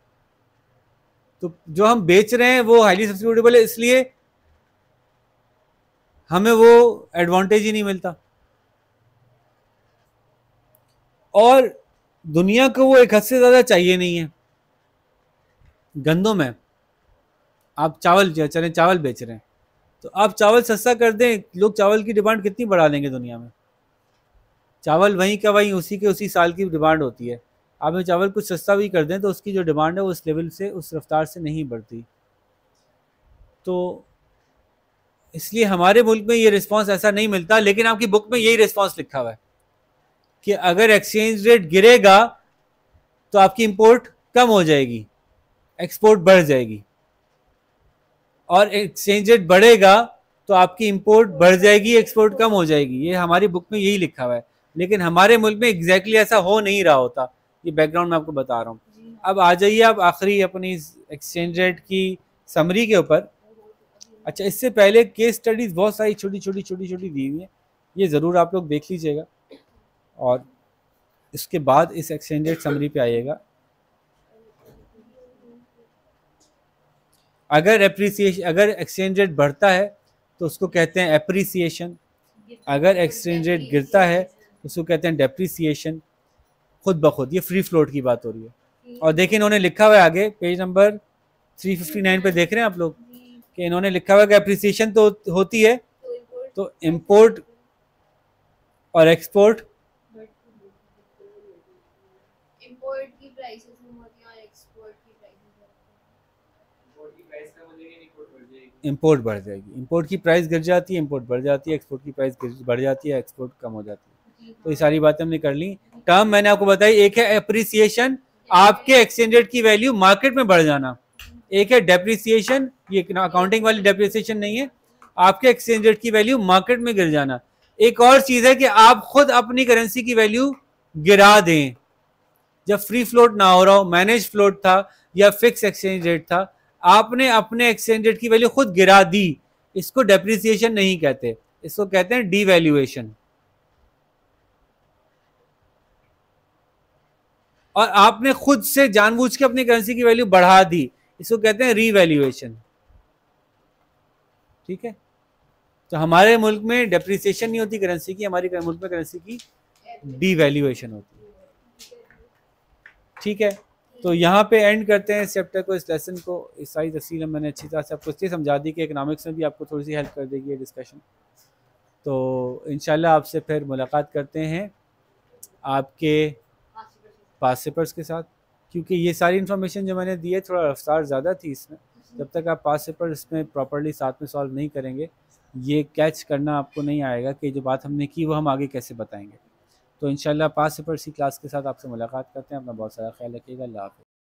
तो जो हम बेच रहे हैं वो हाईली सब्सिट्यूटेबल है, इसलिए हमें वो एडवांटेज ही नहीं मिलता। और दुनिया को वो एक हद से ज़्यादा चाहिए नहीं है। गंदों में आप चावल, चले चावल बेच रहे हैं, तो आप चावल सस्ता कर दें, लोग चावल की डिमांड कितनी बढ़ा देंगे दुनिया में। चावल वहीं का वहीं उसी के उसी साल की डिमांड होती है। आप में चावल कुछ सस्ता भी कर दें तो उसकी जो डिमांड है वो उस लेवल से, उस रफ्तार से नहीं बढ़ती। तो इसलिए हमारे मुल्क में ये रिस्पांस ऐसा नहीं मिलता। लेकिन आपकी बुक में यही रिस्पांस लिखा हुआ है कि अगर एक्सचेंज रेट गिरेगा तो आपकी इंपोर्ट कम हो जाएगी, एक्सपोर्ट बढ़ जाएगी, और एक्सचेंज रेट बढ़ेगा तो आपकी इंपोर्ट बढ़ जाएगी, एक्सपोर्ट कम हो जाएगी। ये हमारी बुक में यही लिखा हुआ है। लेकिन हमारे मुल्क में एग्जैक्टली ऐसा हो नहीं रहा होता। ये बैकग्राउंड मैं आपको बता रहा हूँ। अब आ जाइए आप आखिरी अपनी एक्सचेंज रेट की समरी के ऊपर। अच्छा, इससे पहले केस स्टडीज़ बहुत सारी छोटी छोटी छोटी छोटी दी हुई हैं, ये ज़रूर आप लोग देख लीजिएगा और इसके बाद इस एक्सचेंज रेट समरी पे आइएगा। अगर एप्रिसिएशन, अगर एक्सचेंज रेट बढ़ता है तो उसको कहते हैं एप्रिसिएशन, अगर एक्सचेंज रेट गिरता है तो उसको कहते हैं डेप्रिसिएशन। खुद ब खुद ये फ्री फ्लोट की बात हो रही है। और देखिए इन्होंने लिखा हुआ है आगे पेज नंबर तीन सौ उनसठ पे, देख रहे हैं आप लोग कि इन्होंने लिखा हुआ कि अप्रिसिएशन तो होती है, तो इम्पोर्ट और एक्सपोर्ट इंपोर्ट की प्राइसेस कम होती हैं और एक्सपोर्ट की प्राइसेस इंपोर्ट की प्राइस कम हो जाएगी, इंपोर्ट बढ़ जाएगी। इंपोर्ट बढ़ जाएगी, इंपोर्ट की प्राइस गिर जाती है, इंपोर्ट बढ़ जाती है, एक्सपोर्ट की प्राइस बढ़ जाती है, एक्सपोर्ट कम हो जाती है। तो ये सारी बातें हमने कर ली। टर्म मैंने आपको बताई, एक है एप्रिसिएशन, आपके एक्सचेंज रेट की वैल्यू मार्केट में बढ़ जाना, एक है डेप्रिसिएशन, ये अकाउंटिंग वाली डेप्रिसिएशन नहीं है, आपके एक्सचेंज रेट की वैल्यू मार्केट में गिर जाना। एक और चीज है कि आप खुद अपनी करेंसी की वैल्यू गिरा दें। जब फ्री फ्लोट ना हो रहा हो, मैनेज फ्लोट था या फिक्स एक्सचेंज रेट था, आपने अपने एक्सचेंज रेट की वैल्यू खुद गिरा दी, इसको डेप्रिसिएशन नहीं कहते, इसको कहते हैं डीवैल्यूएशन। और आपने खुद से जानबूझ के अपनी करेंसी की वैल्यू बढ़ा दी, इसको कहते हैं रीवैल्यूएशन। ठीक है, तो हमारे मुल्क में डेप्रिसिएशन नहीं होती करेंसी की, हमारे मुल्क में करेंसी की डीवैल्यूएशन होती है। ठीक है, तो यहाँ पे एंड करते हैं इस चैप्टर को, इस लेसन को। इस सारी तफसील मैंने अच्छी तरह से आपको इसलिए समझा दी कि इकनॉमिक्स में भी आपको थोड़ी सी हेल्प कर देगी ये डिस्कशन। तो इंशाल्लाह आपसे फिर मुलाकात करते हैं आपके पास पेपर्स के साथ, क्योंकि ये सारी इन्फॉर्मेशन जो मैंने दी है थोड़ा रफ्तार ज़्यादा थी इसमें। जब तक आप पास पेपर इसमें प्रॉपरली साथ में सॉल्व नहीं करेंगे, ये कैच करना आपको नहीं आएगा कि जो बात हमने की वो हम आगे कैसे बताएंगे। तो इंशाल्लाह पास पेपर सी क्लास के साथ आपसे मुलाकात करते हैं। अपना बहुत सारा ख्याल रखिएगा। अल्लाह हाफ़िज़।